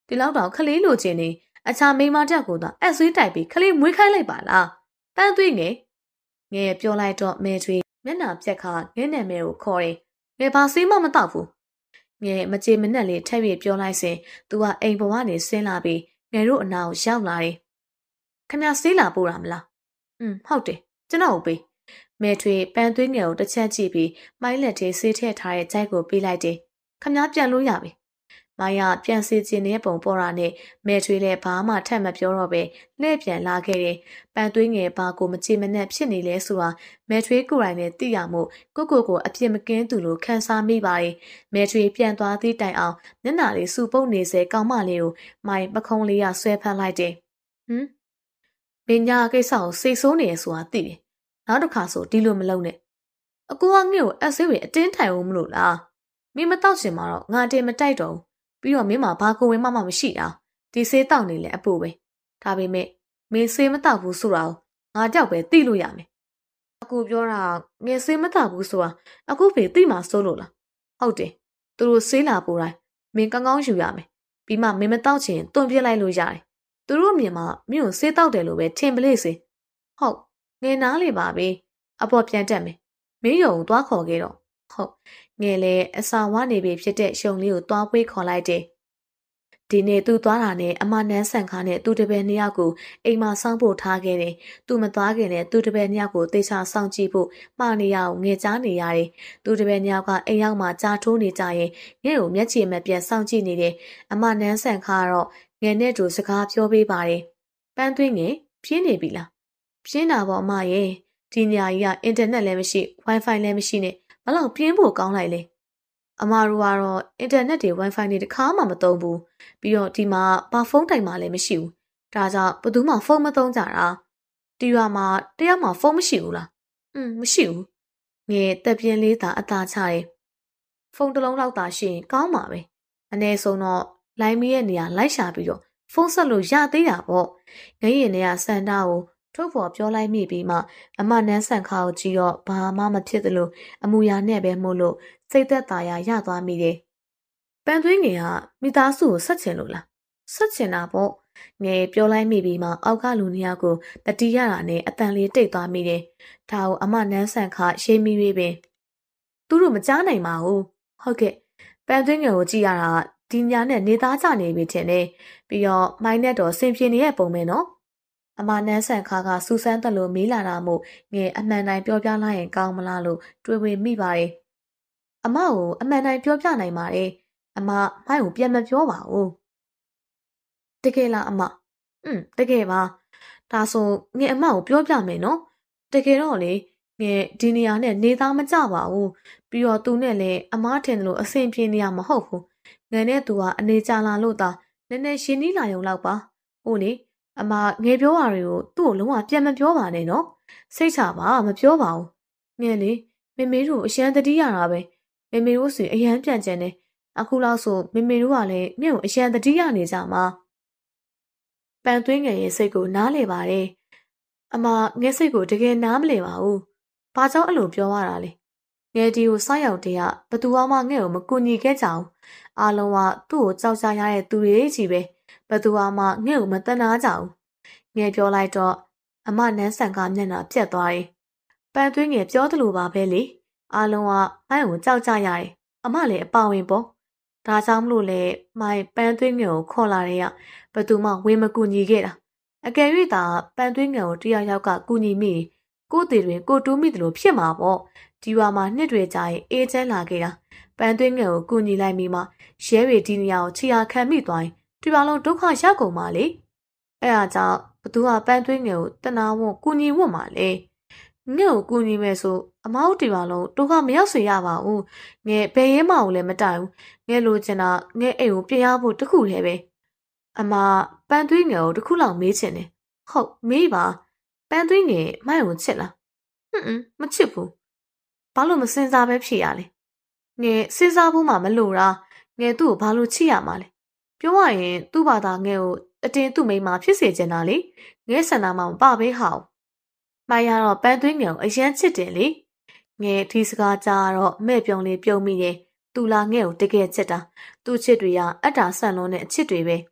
ဒီလောက်တော့ခလေးလိုချင်နေအခြားမိန်းမတက်ကိုသာအဆွေးတိုက်ပြီးခလေးမွေးခိုင်းလိုက်ပါလားပန်းသွေးငယ်ငယ်ပြောလိုက်တော့မဲထွေးမျက်နှာပြက်ခါငဲ့နာမည်ကိုခေါ်တယ်ငယ်ဘာဆေးမှမတော့ဘူးငယ်မကြေမနက်လေးထက်ပြီးပြောလိုက်စဉ်သူကအိမ်ပေါ်ကနေဆင်းလာပြီးငယ်တို့အနာကိုရောက်လာတယ်ခင်ဗျဆေးလာပို့တာမလားဟုတ်တယ်ကျွန်တော်ပေးမဲထွေပန်းသွေးငယ်ကိုတစ်ချက်ကြည့်ပြီးမိုင်းလက်ထဲဆေးထည့်ထားတဲ့ကြိုက်ကိုပေးလိုက်တယ်ခင်ဗျပြန်လို့ရပြီမာယာပြန်စီခြင်းတဲ့ပုံပေါ်တာနဲ့မဲထွေးလည်းဘာမှထပ်မပြောတော့ပဲလှည့်ပြန်လာခဲ့တယ်။ပန်သွေးငယ်ဘာကိုမချေမနှက်ဖြစ်နေလဲဆိုတာမဲထွေးကိုယ်တိုင်နဲ့သိရမို့ကိုအပြစ်မကင်းသူလိုခံစားမိပါတယ်။မဲထွေးပြန်သွားသည့်တိုင်အောင်မျက်နှာလေးစူပုတ်နေစေကောင်းမလေးကိုမိုင်ပခုံးလေးကဆွဲဖက်လိုက်တယ်။မင်းညာကိစ္စကိုစိတ်ဆိုးနေရဆိုတာသိတယ်။နောက်တစ်ခါဆိုဒီလိုမလုပ်နဲ့။အကူကငှက်ကိုအဆေးတွေအတင်းထိုင်အောင်မလို့လား။မင်းမတော့ချင်မှာတော့ငါတင်မတိုက်တော့ဘူး။ပြီးတော့မင်းမှာဘာကိုဝင်မှမရှိတာဒီဆေးတောက်နေလဲအပူပဲဒါပေမဲ့မင်းဆေးမတောက်ဘူးဆိုတာငါကြောက်ပဲသိလို့ရမယ်အကူပြောတာငယ်ဆေးမတောက်ဘူးဆိုတာအခုဖေသိမှစိုးလို့လားဟုတ်တယ်သူတို့ဆေးလာပို့တိုင်းမင်းကောင်းကောင်းယူရမယ်ပြီးမှမင်းမတောက်ချင်တွန့်ပြစ်လိုက်လို့ရတယ်သူတို့မြင်မှာမင်းကိုဆေးတောက်တယ်လို့ပဲထင်ပလေစေဟုတ်ငယ်နားလေပါပဲအပေါ်ပြန်တက်မယ်မင်းယုံသွားခေါ်ခဲ့တော့ဟုတ်ငယ်လေအစာဝနေပြီဖြစ်တဲ့ရှုံလေးကိုသွားပွေးခေါ်လိုက်တယ်ဒီနေ့သူသွားတာနဲ့အမနန်းဆန်ခါနဲ့သူတပည့်နှစ်ယောက်ကိုအိမ်မှာစောင့်ဖို့ထားခဲ့တယ်သူမသွားခင်နဲ့သူတပည့်နှစ်ယောက်ကိုသေချာစောင့်ကြည့်ဖို့မှားနေရအောင်ငယ်ကြားနေရတယ်သူတပည့်နှစ်ယောက်ကအိမ်ရောက်မှကြားထိုးနေကြရင်ငယ်ကိုမျက်ခြေမပြတ်စောင့်ကြည့်နေတယ်အမနန်းဆန်ခါကတော့ငယ်နဲ့တူစကားပြောပေးပါတယ်ပန်းသွင်းငယ်ပြင်းနေပြီလားပြင်းတာပေါ့အမရဲ့ဒီညာကြီးကအင်တာနက်လည်းမရှိ Wi-Fi လည်းမရှိနဲ့ဘလောက်ပြင်းဖို့ကောင်းလိုက်လဲအမတို့ကတော့အင်တာနက်တွေ Wi-Fi တွေတခါမှမသုံးဘူးပြီးတော့ဒီမှာဘာဖုန်းတိုင်မှလည်းမရှိဘူးဒါကြောင့်ဘယ်သူမှဖုန်းမသုံးကြတာဒီရွာမှာတယောက်မှဖုန်းမရှိဘူးလားမရှိဘူးငယ်တက်ပြင်းလေးသာအသာချတယ်ဖုန်းတစ်လုံးလောက်သာရှိရင်ကောင်းပါပဲအနည်းဆုံးတော့လိုင်းမီးရဲ့နေရာလိုက်ရှာပြီးတော့ဖုန်းဆက်လို့ရသေးတာပေါ့ငယ်ရင်တွေကစန္ဒကိုထုတ်ဖော်ပြောလိုက်မိပြီးမှအမနန်းဆန်ခါကိုကြည့်တော့ဘာမှမဖြစ်သလိုအမူအရာနဲ့ပဲမို့လို့စိတ်သက်သာရာရသွားမိတယ်။ပန်သွင်းငယ်ကမိသားစုကိုဆက်ချင်လို့လား။ဆက်ချင်တာပေါ့။ငယ်ပြောလိုက်မိပြီးမှအောက်ကလူနှစ်ယောက်ကိုတတိရတာနဲ့အတန်လေးတိတ်သွားမိတယ်။ဒါကိုအမနန်းဆန်ခါရှေးမိ၍ပင်သူတို့မကြားနိုင်ပါဘူး။ဟုတ်ကဲ့။ပန်သွင်းငယ်ကိုကြည့်ရတာဒီညာနဲ့နေသားကြနေပြီထင်တယ်။ပြီးတော့မိုင်းနဲ့တော့ဆင်ပြေနေတဲ့ပုံပဲနော်။အမနန်းဆန်ခါကစူဆန်းတယ်လို့မေးလာတာမို့ငယ်အမှန်တိုင်းပြောပြလိုက်ရင်ကောင်းမလားလို့တွေးဝေမိပါတယ်။အမကိုအမှန်တိုင်းပြောပြနိုင်ပါတယ်။အမမိုက်ကိုပြန်မပြောပါဘူး။တကယ်လားအမ။တကယ်ပါ။ဒါဆိုငယ်အမကိုပြောပြမယ်နော်။တကယ်တော့လေငယ်ဒီနေရာနဲ့နေသားမကြပါဘူး။ပြီးတော့သူနဲ့လည်းအမထင်တယ်လို့အဆင်ပြေနေရမဟုတ်ဘူး။ငယ်နဲ့သူကအနေကြလာလို့သာနည်းနည်းရှင်းနီးလာရုံလောက်ပါ။ဟုတ်လေအမငယ်ပြောတာတွေကိုသူ့ကိုလုံးဝပြန်မပြောပါနဲ့နော်။စိတ်ချပါမပြောပါဘူး။ငယ်လေမေမေတို့အရန်တတိရတာပဲ။မေမေတို့စီအရန်ပြန်ကြတယ်။အခုလောက်ဆိုမေမေတို့ကလည်းငှက်ကိုအရန်တတိရနေကြမှာပန်သွင်းငယ်ရဲ့စိတ်ကိုနားလေပါတယ်အမငယ်စိတ်ကိုတကယ်နားမလဲပါဘူးဘာကြောင့်အဲ့လိုပြောရတာလဲငယ်ဒီကိုစောက်ရောက်တဲ့ကဘသူမှငှက်ကိုမကူညီခဲ့ကြအောင်အားလုံးကသူ့ကိုကြောက်ကြရတဲ့သူတွေကြီးပဲဘသူမှငှက်ကိုမတနာကြအောင်ငယ်ပြောလိုက်တော့အမနန်းဆန်ကမျက်နှာပြက်သွားတယ်ပန်သွင်းငယ်ပြောသလိုပါပဲလေအားလုံးကမိုင်းကိုကြောက်ကြရတယ်အမလည်းအပါဝင်ပေါ့ဒါကြောင့်မလို့လေမိုင်ပန်းသွင်းငယ်ကိုခေါ်လာတဲ့ကဘသူမှဝေမကူညီခဲ့တာအကယ်၍သာပန်းသွင်းငယ်ကိုတယောက်ယောက်ကကူညီမိကိုယ်တည်တွင်ကိုတူးမိတယ်လို့ဖြစ်မှာပေါ့ဒီရွာမှာနှစ်တွေကြာရင်အေးချမ်းလာခဲ့တာပန်းသွင်းငယ်ကိုကူညီလိုက်ပြီးမှရဲတွေဒီနေရာကိုခြေရာခံမိသွားရင်ဒီပါလုံးဒုက္ခရောက်ကုန်ပါလေအဲအားကြောင့်ဘသူကပန်းသွင်းငယ်ကိုတနာဝွန်ကူညီဝတ်မှာလေငှက်ကိုကူညီမယ်ဆိုအမတို့ဒီပါလုံးဒုက္ခမရောက်စေရပါဘူးငယ်ဘယ်ရဲမအောင်လည်းမတိုင်ဘူးငဲလိုချင်တာငဲအိမ်ကိုပြရဖို့တခုတည်းပဲအမပန်းသွေးငယ်ကိုတခုလောက်မေးချင်တယ်ဟုတ်မေးပါပန်းသွေးငယ်မိုက်ကိုချစ်လားမချစ်ဘူးဘာလို့မစင်စားပဲဖြေရလဲငယ်စဉ်းစားဖို့မှမလိုတာငယ်သူ့ကိုဘာလို့ချစ်ရမှာလဲပြောရရင်သူ့ဘာသာငယ်ကိုအတင်းသူ့မိန်းမဖြစ်စေချင်တာလေငယ်ဆန္ဒမှမပပဲဟောက်မိုက်ရတော့ပန်းသွေးငယ်ကိုအရန်ချစ်တယ်လေငယ်ဒီစကားကြားတော့မဲ့ပြုံလေးပြုံးမိတယ်သူလာငဲ့ကိုတကယ်ချစ်တာသူ့ချစ်တွေကအတ္တာဆန့်လွန်းတဲ့အချစ်တွေပဲ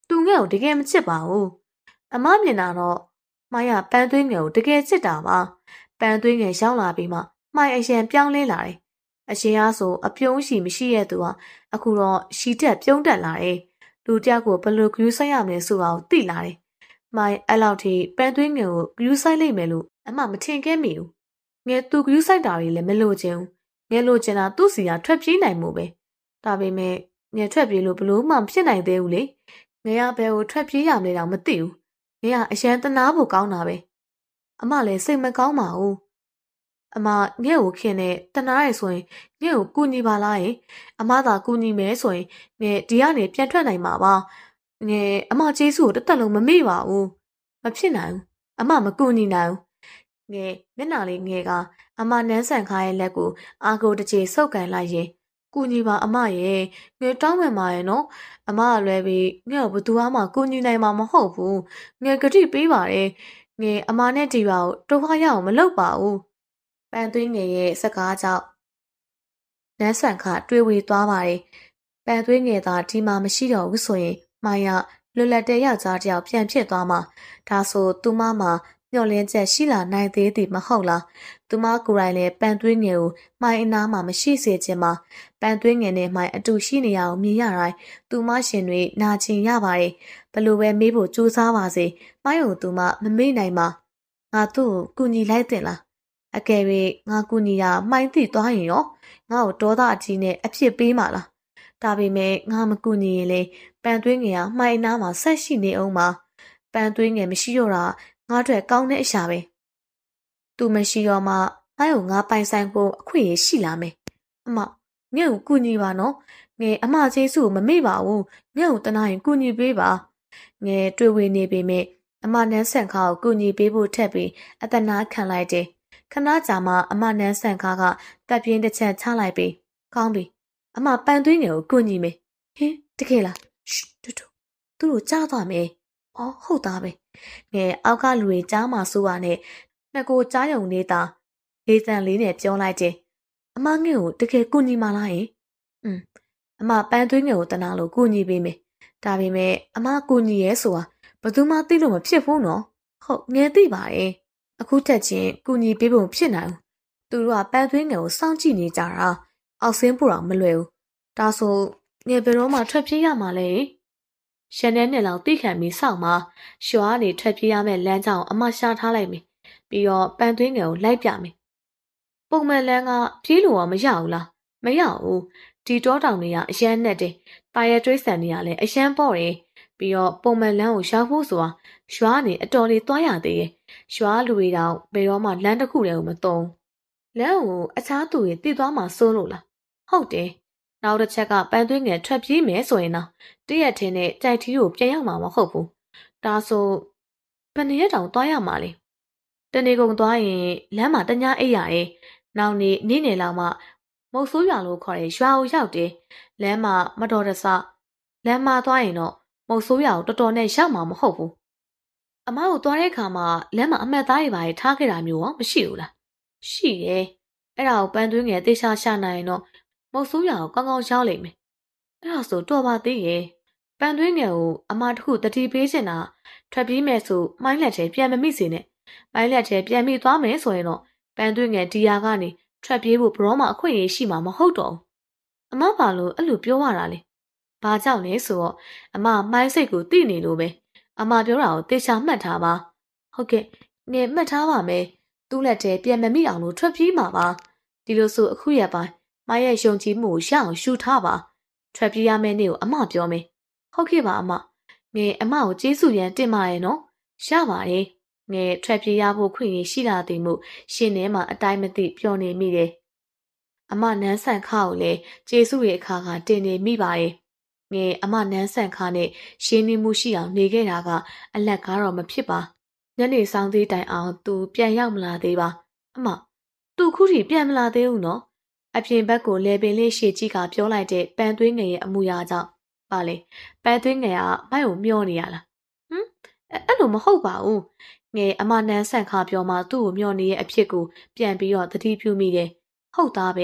သူငဲ့ကိုတကယ်မချစ်ပါဘူးအမမြင်တာတော့မိုင်းကပန်းသွင်းငယ်ကိုတကယ်ချစ်တာပါပန်းသွင်းငယ်ရောက်လာပြီးမှမိုင်းအရင်ပြောင်းလဲလာတယ်အရှင်အားဆိုအပြုံးရှိမရှိရဲ့သူကအခုတော့ရှီတက်ပြုံးတက်လာတယ်လူတယောက်ကိုဘယ်လိုဂရုစိုက်ရမလဲဆိုတာကိုသိလာတယ်မိုင်းအဲ့လောက်ထိပန်းသွင်းငယ်ကိုဂရုစိုက်လိုက်မယ်လို့အမမထင်ခဲ့မိဘူးငယ်သူဂရုစိုက်တာတွေလည်းမလိုချင်ဘူးငယ်လိုချင်တာသူ့စီကထွက်ပြေးနိုင်မှုပဲဒါပေမဲ့ငယ်ထွက်ပြေးလို့ဘလို့မှမဖြစ်နိုင်သေးဘူးလေငယ်ကဘယ်ကိုထွက်ပြေးရမလဲတော့မသိဘူးငယ်ကအရန်တနာဖို့ကောင်းတာပဲအမလည်းစိတ်မကောင်းပါဘူးအမငဲ့ကိုခင်နဲ့တနာရဲဆိုရင်ငဲ့ကိုကူညီပါလားယင်အမသာကူညီမယ်ဆိုရင်ငဲ့ဒီကနေပြန်ထွက်နိုင်မှာပါငဲ့အမကျေးဇူးကိုတစ်သက်လုံးမမေ့ပါဘူးမဖြစ်နိုင်ဘူးအမမကူညီနိုင်ဘူးငဲ့မျက်နှာလေးငဲ့ကအမနန်းဆန်ခါရဲ့လက်ကိုအာကိုတစ်ချေဆုပ်ကန်လိုက်ရင်ကူညီပါအမရဲ့ငဲ့တောင်းပန်ပါရဲ့နော်အမကလွဲပြီးငဲ့ကိုဘသူမှကူညီနိုင်မှာမဟုတ်ဘူးငဲ့ဂတိပေးပါတယ်ငဲ့အမနဲ့ဒီပါကိုတော့ခရအောင်မလုပ်ပါဘူးပန်းသွင်းငယ်ရဲ့စကားကြောင့်နန်းဆန်ခတွေးဝေသွားပါတယ်ပန်းသွင်းငယ်သာဒီမှာမရှိတော့ဘူးဆိုရင်မိုင်းရလွတ်လပ်တဲ့ယောက်ျားတစ်ယောက်ပြန်ဖြစ်သွားမှာဒါဆိုသူမမှာမျောလင်းချက်ရှိလာနိုင်သေးသည်မဟုတ်လားသူမကိုယ်တိုင်လည်းပန်းသွင်းငယ်ကိုမိုင်းအနားမှာမရှိစေချင်မှာပန်းသွင်းငယ်နဲ့မိုင်းအတူရှိနေရအောင်မြင်ရတိုင်းသူမရှင်တွေနာကျင်ရပါတယ်ဘလို့ပဲမေးဖို့ကြိုးစားပါစေမိုင်းကိုသူမမမေ့နိုင်ပါငါသူ့ကိုကူညီလိုက်တင်လားအကယ်၍ငါကူညီတာမှိုင်းသိသွားရင်ရောငါ့ကိုဒေါသအကြီးနဲ့အဖြစ်ပေးမှာလားဒါပေမဲ့ငါမကူညီရင်လေပန်းသွင်းငယ်ကမှိုင်းနားမှာဆက်ရှိနေအောင်ပါပန်းသွင်းငယ်မရှိတော့တာငါအတွက်ကောင်းတဲ့အရာပဲသူမရှိတော့မှငါ့ကိုငါပိုင်ဆိုင်ဖို့အခွင့်အရေးရှိလာမယ်အမငဲ့ကိုကူညီပါနော်ငယ်အမကျေးဇူးကိုမမေ့ပါဘူးငဲ့ကိုတနာရင်ကူညီပေးပါငယ်တွေ့ဝေနေပေမဲ့အမနန်းဆန်ခါကိုကူညီပေးဖို့ထက်ပြီးအတနာခံလိုက်တယ်ခဏကြာမှအမနန်းဆန်ခါကတပ်ပြင်းတစ်ချက်ချလိုက်ပြီးကောင်းပြီအမပန်သွင်းငယ်ကိုကူညီမယ်ဟင်တကယ်လားရှ်တူသူတို့ကြားသွားမယ်အော်ဟုတ်သားပဲငယ်အောက်ကလူတွေကြားမှာစိုးပါနဲ့နှစ်ကိုကြားယုံနေတာလေးတန်လေးနဲ့ပြောလိုက်တယ်အမငယ်ကိုတကယ်ကူညီမလားယင်အမပန်သွင်းငယ်ကိုတနာလို့ကူညီပေးမယ်ဒါပေမဲ့အမကူညီရဲဆိုတာဘယ်သူမှသိလို့မဖြစ်ဘူးနော်ဟုတ်ငယ်သိပါရဲ့အခုထက်ချင်းကူညီပေးဖို့ဖြစ်နိုင်ဘူးသူတို့ကပန်းသွင်းငယ်ကိုစောင့်ကြည့်နေကြတာအောက်ဆင်းဖို့တော့မလွယ်ဘူးဒါဆိုငယ်ဘယ်တော့မှထွက်ပြေးရမှာလဲရှန်နဲ့လောက်တိခံပြီးစောင့်မှာရှွာကနေထွက်ပြေးရမယ့်လမ်းကြောင်းအမရှာထားလိုက်မယ်ပြီးတော့ပန်းသွင်းငယ်ကိုလိုက်ပြမယ်ပုံမှန်လမ်းကပြေးလို့ရောမရဘူးလားမရဘူးဒီတောတောင်တွေကအရန်နဲ့တယ်တာရဲတွေးဆန်တွေကလည်းအရန်ပေါ့တယ်ပြီးတော့ပုံမှန်လမ်းကိုရောက်ဖို့ဆိုတာရွာနေအတော်လေးသွားရသေးရဲ့ရွာလူတွေတောင်ဘယ်တော့မှလမ်းတစ်ခုတည်းကိုမသုံးလမ်းကိုအခြားသူတွေတည်သွားမှစိုးလို့လားဟုတ်တယ်နောက်တစ်ချက်ကပန်းသွင်းငယ်ထွက်ပြေးမယ်ဆိုရင်တော့တရက်ထင်းနဲ့ကြိုက်ထီးကိုပြန်ရောက်မှာမဟုတ်ဘူးဒါဆိုဘယ်နည်းတောင်သွားရမှာလဲတနေ့ကုန်သွားရင်လမ်းမှာတ냐အိပ်ရတယ်နောက်နေ့နေလောက်မှမုတ်ဆိုးရွာလို့ခေါ်တဲ့ရွာကိုရောက်တယ်လမ်းမှာမတော်တဆလမ်းမှာသွားရင်တော့မုတ်ဆိုးရွာကိုတော်တော်နဲ့ရောက်မှာမဟုတ်ဘူးအမကိုသွားတဲ့အခါမှာလမ်းမှာအမှတ်သားတွေပါထားခဲ့တာမျိုးရောမရှိဘူးလားရှိတယ်အဲ့ဒါကိုပန်းသွင်းငယ်တေချာရှာနိုင်ရင်တော့မုတ်ဆိုးရွာကိုကောင်းကောင်းရောက်လိမ့်မယ်အဲ့ဒါဆိုတော်ပါသေးရဲ့ပန်းသွင်းငယ်ကိုအမတခုတတိပေးချင်တာထွက်ပြေးမယ်ဆိုမိုင်းလက်ထဲပြန်မမိစေနဲ့မိုင်းလက်ထဲပြန်မိသွားမယ်ဆိုရင်တော့ပန်းသွင်းငယ်ဒီယာကနေထွက်ပြေးဖို့ဘရောမှအခွင့်အရေးရှိမှာမဟုတ်တော့ဘူးအမဘာလို့အဲ့လိုပြောရတာလဲဘာကြောင့်လဲဆိုတော့အမမိုင်းစိတ်ကိုသိနေလို့ပဲအမပြောတာကိုတေချာမှတ်ထားပါဟုတ်ကဲ့ငယ်မှတ်ထားပါမယ်သူ့လက်ထဲပြန်မမိအောင်လို့ထွက်ပြေးမှာပါဒီလိုဆိုအခုရပိုင်းမရဲ့ယုံကြည်မှုကိုရအောင်ရှုထားပါထွက်ပြေးရမယ့်နေ့ကိုအမပြောမယ်ဟုတ်ကဲ့ပါအမငယ်အမကိုကျေးဇူးရန်တင်ပါရဲ့နော်ရပါတယ်ငယ်ထွက်ပြေးရဖို့ခွင့်ရရှိလာသည်မို့ရှင်ထဲမှာအတိုင်းမသိပျော်နေမိတယ်အမနန်းဆန်ခါကိုလည်းကျေးဇူးရဲ့အခါကတင်နေမိပါတယ်ငယ်အမနန်းဆန်ခါနဲ့ရှင်းနေမှုရှိအောင်နေခဲ့တာကအလက်ကားတော့မဖြစ်ပါညနေဆောင်သေးတိုင်အောင်သူပြန်ရောက်မလာသေးပါအမသူခုထိပြန်မလာသေးဘူးနော်အပြင်ဘက်ကိုလေပင်လေးရှေ့ကြီးကပြောလိုက်တဲ့ပန်းသွင်းငယ်ရဲ့အမူအရာကြောင့်ပါလေပန်းသွင်းငယ်ကမိုက်ကိုမျောနေရလားအဲ့လိုမဟုတ်ပါဘူးငယ်အမနန်းဆန်ခါပြောမှသူ့ကိုမျောနေရဲ့အဖြစ်ကိုပြန်ပြီးတော့သတိပြုမိတယ်ဟုတ်သားပဲ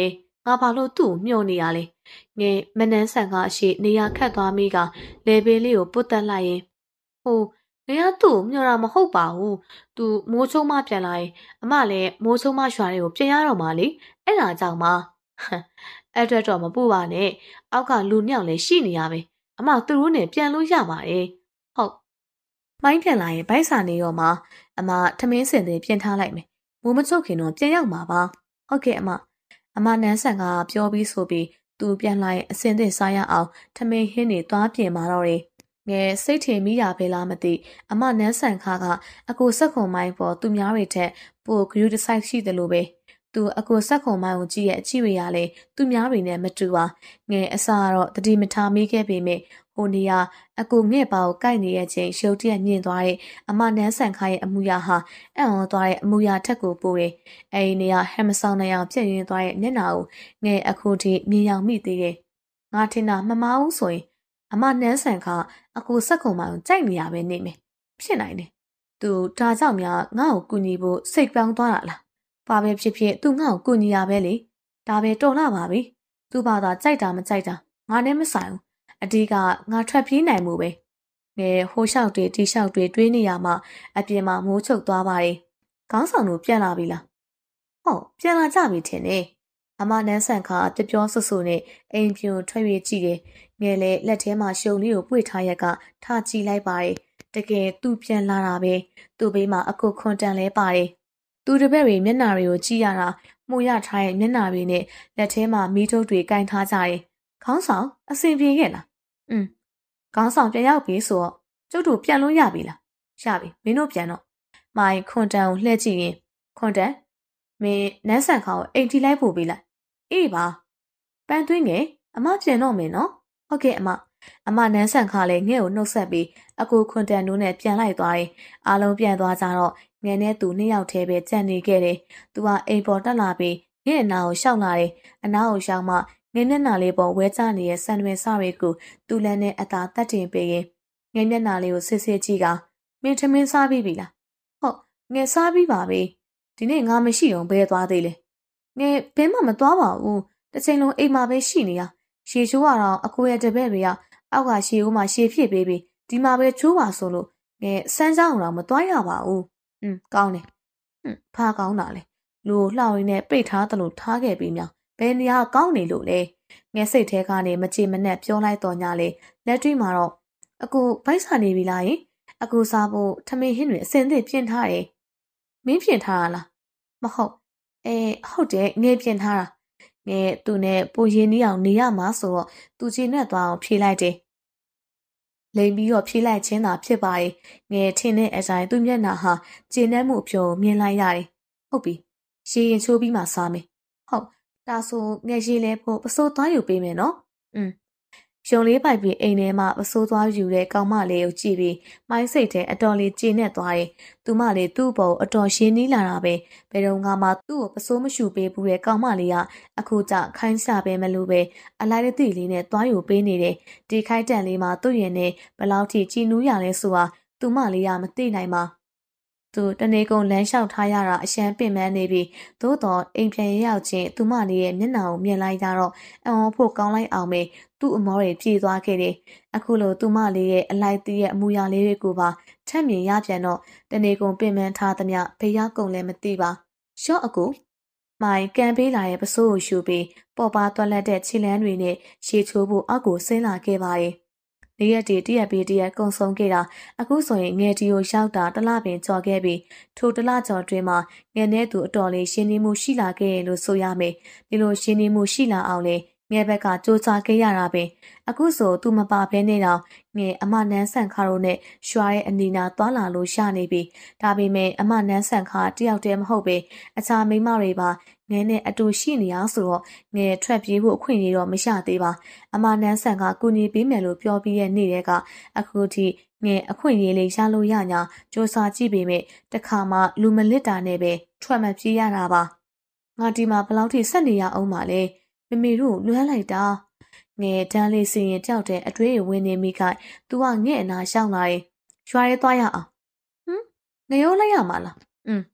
ငါဘာလို့သူ့ကိုမျှော်နေရလဲငယ်မနှန်းဆန်ကအရှိနေရာခတ်သွားမိကလေပင်လေးကိုပုတ်တက်လိုက်ရင်ဟိုငယ်ကသူ့ကိုမျှော်တာမဟုတ်ပါဘူးသူမိုးချုံမပြန်လာရင်အမလည်းမိုးချုံမရွာတွေကိုပြန်ရတော့မှလေအဲ့ဒါကြောင့်မှအဲ့အတွက်တော့မပူပါနဲ့အောက်ကလူနှစ်ယောက်လည်းရှိနေရပဲအမသူတို့နဲ့ပြန်လို့ရပါတယ်ဟုတ်မိုင်းပြန်လာရင်ဗိုက်စာနေတော့မှအမထမင်းစင်တွေပြင်ထားလိုက်မယ်မိုးမချုပ်ခင်တော့ပြန်ရောက်မှာပါဟုတ်ကဲ့အမနန်းဆန်ကပြောပြီးဆိုပြီးသူပြန်လာရင်အစင်သစ်စားရအောင်ထမင်းဟင်းတွေသွားပြင်มาတော့တယ်ငယ်စိတ်ထင်မိရပဲလားမသိအမနန်းဆန်ခါကအကိုစက်ခုံမိုင်းပေါ်သူများတွေထက်ပိုဂရုတစိုက်ရှိတယ်လို့ပဲသူအကိုစက်ခုံမိုင်းကိုကြည့်ရဲ့အချစ်ရရလဲသူများတွေနဲ့မတူပါငယ်အစားတော့တတိမထားမိခဲ့ပေမဲ့ဟိုနေရအကိုငှဲ့ပါကိုကိုက်နေရဲ့ချိန်ရှုပ်တရက်မြင့်သွားတဲ့အမနန်းဆန်ခါရဲ့အမူအရာဟာအံ့ဩသွားတဲ့အမူအရာထက်ကိုပိုတယ်အဲဒီနေရဟမ်မဆောင်နိုင်အောင်ပြည့်ရင်းသွားတဲ့မျက်နှာကိုငယ်အခုထိမြင်ရောက်မိသေးတယ်ငါထင်တာမမအောင်ဆိုရင်အမနန်းဆန်ခါအကိုစက်ခုံမိုင်းကိုကြိုက်နေရပဲနေမယ်ဖြစ်နိုင်တယ်သူဒါကြောင့်များငါ့ကိုကူညီဖို့စိတ်ပြောင်းသွားတာလားဘာပဲဖြစ်ဖြစ်သူငါ့ကိုကူညီရပဲလေဒါပဲတော်လာပါပြီသူဘာသာကြိုက်တာမကြိုက်တာငါနဲ့မဆိုင်ဘူးအဒီကငါထွက်ပြေးနိုင်မှုပဲငယ်ဟိုလျှောက်တွေတီလျှောက်တွေတွေးနေရမှအပြင်မှာမိုးချုပ်သွားပါတယ်ခေါင်းဆောင်တို့ပြန်လာပြီလားဟုတ်ပြန်လာကြပြီထင်တယ်အမနန်းဆန်ခါတပြောဆူဆူနဲ့အိမ်ပြိုထွက်၍ကြည့်တယ်ငယ်လည်းလက်ထဲမှာရှုံလေးကိုပွေထားရက်ကထားကြည့်လိုက်ပါတယ်တကယ်သူ့ပြန်လာတာပဲသူ့ဘေးမှာအကုတ်ခွန်တန်လဲပါတယ်သူတပည့်တွေမျက်နှာတွေကိုကြည့်ရတာမှုရထားရဲ့မျက်နှာတွေနဲ့လက်ထဲမှာမီးထုတ်တွေကင်ထားကြတယ်ခေါင်းဆောင်အဆင်ပြေခဲ့လားခေါင်းဆောင်ပြန်ရောက်ပြီဆိုတော့ကျုပ်တို့ပြန်လို့ရပြီလားရပြီမင်းတို့ပြန်တော့မိုင်ခွန်တန်ကိုလှည့်ကြည့်ရင်ခွန်တန်မင်းနန်းဆန်ခါကိုအိမ်ထိလိုက်ပို့ပေးလိုက်အေးပါပန်းသွင်းငယ်အမပြန်တော့မယ်နော်ဟုတ်ကဲ့အမနန်းဆန်ခါလည်းငဲ့ကိုနှုတ်ဆက်ပြီးအကိုခွန်တန်တို့နဲ့ပြန်လိုက်သွားတယ်အားလုံးပြန်သွားကြတော့ငယ်နဲ့သူနှစ်ယောက်တည်းပဲကြံ့နေခဲ့တယ်သူကအိမ်ပေါ်တက်လာပြီးငဲ့အနာကိုရှောက်လာတယ်အနာကိုရှောက်မှငယ်မျက်နှာလေးပေါ်ဝဲကျနေတဲ့ဆန်တွင်စတွေကိုသူ့လက်နဲ့အသာတတ်တင်ပေးရင်ငယ်မျက်နှာလေးကိုစစ်စစ်ကြည့်ကမင်းထမင်းစားပြီးပြီလားဟုတ်ငယ်စားပြီးပါပြီဒီနေ့ငါမရှိတော့ဘဲသွားသေးလေငယ်ဘဲမှမသွားပါဘူးတစ်ချိန်လုံးအိမ်မှာပဲရှိနေရရေချိုးကတော့အကိုရဲ့တပည့်တွေကအောက်ကရှေဦးမှာရှေဖြစ်ပေးပြီးဒီမှာပဲချိုးပါဆိုလို့ငယ်စမ်းကြောင်းတော့မသွားရပါဘူးကောင်းတယ်ဖားကောင်းတာလေလူလှောက်ရင်းနဲ့ပိတ်ထားတယ်လို့ထားခဲ့ပြီးမြောင်ဘယ်နေရာကောင်းနေလို့လဲငယ်စိတ်ထဲကနေမကြည်မနှက်ပြောလိုက်တော့ညလေလက်တွေ့မှာတော့အကိုဗိုက်ဆာနေပြီလားယင်အကိုစားဖို့ထမင်းဟင်းတွေအစင်သစ်ပြင်ထားတယ်မင်းပြင်ထားတာလားမဟုတ်ဟုတ်တယ်ငယ်ပြင်ထားတာငယ်သူနဲ့ပိုရင်းနှီးအောင်နေရမှာဆိုတော့သူချင်းနဲ့သွားအောင်ဖြေလိုက်တယ်လိမ်ပြီးတော့ဖြေလိုက်ချင်းသာဖြစ်ပါရဲ့ငယ်ထင်းတဲ့အတိုင်းသူ့မျက်နှာဟာကျဉ်းနှဲမှုအဖြုံမြင်လိုက်ရတယ်ဟုတ်ပြီရေရင်ချိုးပြီးမှစားမယ်ဟုတ်ဒါဆိုငယ်ရေလဲဖို့ပစိုးသွားယူပေးမယ်နော်ရုံလေးပိုက်ပြီးအိမ်ထဲမှာပစိုးသွားယူတဲ့ကောင်မလေးကိုကြည့်ပြီးမိုင်းစိတ်ထဲအတော်လေးကျေနပ်သွားတယ်သူမလေးသူ့ဘောအတော်ရှင်းနီးလာတာပဲဘယ်တော့မှသူ့ကိုပစိုးမရှူပေးဘူးတဲ့ကောင်မလေးကအခုကျခိုင်းစားပဲမလို့ပဲအလိုက်တစ်သိလေးနဲ့သွားယူပေးနေတယ်ဒီခိုက်တန်လေးမှာသူ့ရင်နဲ့ဘလောက်ထိကြည်နူးရလဲဆိုတာသူမလေးကမသိနိုင်ပါသူတနေကုန်လမ်းလျှောက်ထားရတာအရှမ်းပင်ပန်းနေပြီသို့တော့အိမ်ပြန်ရောက်ချင်းသူမလေးရဲ့မျက်နှာကိုမြင်လိုက်ကြတော့အံ့ဩဖို့ကောင်းလိုက်အောင်ပဲသူ့အမောတွေပြေးသွားခဲ့တယ်အခုလိုသူမလေးရဲ့အလိုက်သေးရဲ့အမူအရာလေးတွေကိုပါထက်မြင်ရပြန်တော့တနေကုန်ပင်ပန်းထားသမျှဘေးရောက်ကုန်လည်းမသိပါရှော့အကူမိုင်ကန်ပေးလာတဲ့ပစိုးကိုရှူပြီးပေါ်ပါသွားလက်တဲ့ခြေလမ်းတွေနဲ့ရှေချိုးဖို့အောက်ကိုဆင်းလာခဲ့ပါတယ်နေရက်တရက်ပြီးတရက်ကုံဆုံးခဲ့တာအခုဆိုရင်ငယ်တီကိုရောက်တာတလပင်ကြော်ခဲ့ပြီးထိုတလကြော်တွင်မှာငယ်နဲ့သူအတော်လေးရှင်းနေမှုရှိလာခဲ့ရလို့ဆိုရမယ်ဒီလိုရှင်းနေမှုရှိလာအောင်လေငယ်ဘက်ကစူးစမ်းခဲ့ရတာပဲအခုဆိုသူမပါဘဲနဲ့တော့ငယ်အမနန်းဆန်ခါတို့နဲ့ရွာရဲ့အနီနာသွားလာလို့ရနေပြီဒါပေမဲ့အမနန်းဆန်ခါတယောက်တည်းမဟုတ်ပဲအခြားမိန်းမတွေပါငယ်နဲ့အတူရှိနေအောင်ဆိုတော့ငယ်ထွက်ပြေးဖို့အခွင့်အရေးတော့မရသေးပါအမနန်းဆန်ကကူညီပေးမယ်လို့ပြောပြီးရဲ့နေ့တည်းကအခုထိငယ်အခွင့်အရေးလေးရလို့ရညာစူးစမ်းကြည့်ပေမဲ့တခါမှလူမလစ်တာနဲ့ပဲထွက်မပြေးရတာပါငါဒီမှာဘလောက်ထိဆက်နေရအောင်ပါလဲမမေတို့လွမ်းလိုက်တာငယ်တန်းလေးစီရင်ကြောက်တဲ့အတွေးဝင်နေမိခိုင်သူကငဲ့အနာရှောင်းလာတယ်ရွာရဲသွားရအောင်ငရုံးလိုက်ရမှာလား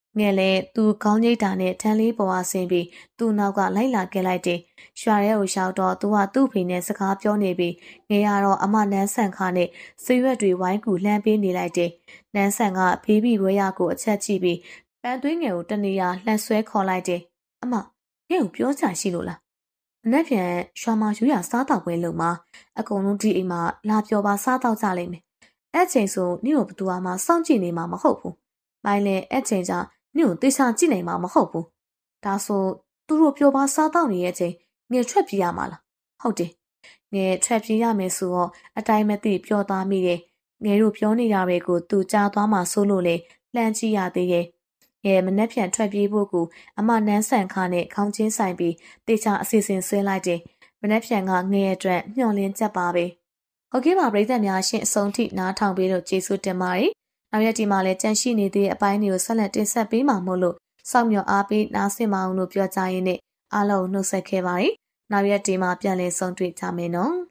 ငယ်လေသူခေါင်းညိတ်တာနဲ့ထန်းလေးပေါ်အားဆင်းပြီးသူ့နောက်ကလိုက်လာခဲ့လိုက်တယ်။ရွာထဲကိုရောက်တော့သူကသူ့ဖေနဲ့စကားပြောနေပြီးငယ်ကတော့အမနန်းဆန်ခါနဲ့ဆွေရွက်တွေဝိုင်းကူလှမ်းပေးနေလိုက်တယ်။နန်းဆန်ကဘေးဘီဝဲရကိုအချက်ကြည့်ပြီးပန်းသွေးငယ်ကိုတနေရာလှန်ဆွဲခေါ်လိုက်တယ်။အမငယ်ကိုပြောချင်ရှိလို့လား။မနေ့ပြန်ရွာမှာယူရစားတော့ပွဲလုံမှာအကုန်လုံးဒီအိမ်မှာလာပြောပါစားတော့ကြလိမ့်မယ်။အဲ့ချိန်ဆိုနင့်ကိုဘသူမှစောင့်ကြည့်နေမှာမဟုတ်ဘူး။ပိုင်းလဲအဲ့ချိန်ကျနင့်ကိုတေချာကြည့်နိုင်မှာမဟုတ်ဘူး။ဒါဆိုသူတို့ပြောပါစားတော့နေရဲ့ချိန်ငယ်ထွက်ပြေးရမှာလား။ဟုတ်တယ်။ငယ်ထွက်ပြေးရမယ်ဆိုတော့အတိုင်းမသိပြောသွားမိတယ်။ငယ်တို့ပြောနေတာတွေကိုသူကြားသွားမှဆိုလို့လေလှမ်းကြည့်ရသေးရဲ့။ငယ်မနှက်ပြန်ထွက်ပြေးဖို့ကိုအမနန်းဆန်ခါနဲ့ခေါင်းချင်းဆိုင်ပြီးတေချာအစီအစဉ်ဆွဲလိုက်တယ်။မနှက်ပြန်ကငယ်ရဲ့အတွက်မျှော်လင့်ချက်ပါပဲ။ဟုတ်ကဲ့ပါပရိသတ်များရှင်အဆုံးထိနားထောင်ပေးလို့ကျေးဇူးတင်ပါတယ်။နောက်ရက်ဒီမှာလည်းကြန့်ရှိနေတဲ့အပိုင်းတွေကိုဆက်လက်တင်ဆက်ပေးမှာမို့လို့စောင့်မျှော်အားပေးနားဆင်မအောင်လို့ပြောကြရင်းနဲ့အားလုံးနှုတ်ဆက်ခဲ့ပါတယ်။နောက်ရက်ဒီမှာပြန်လည်ဆုံတွေ့ကြမယ်နော်။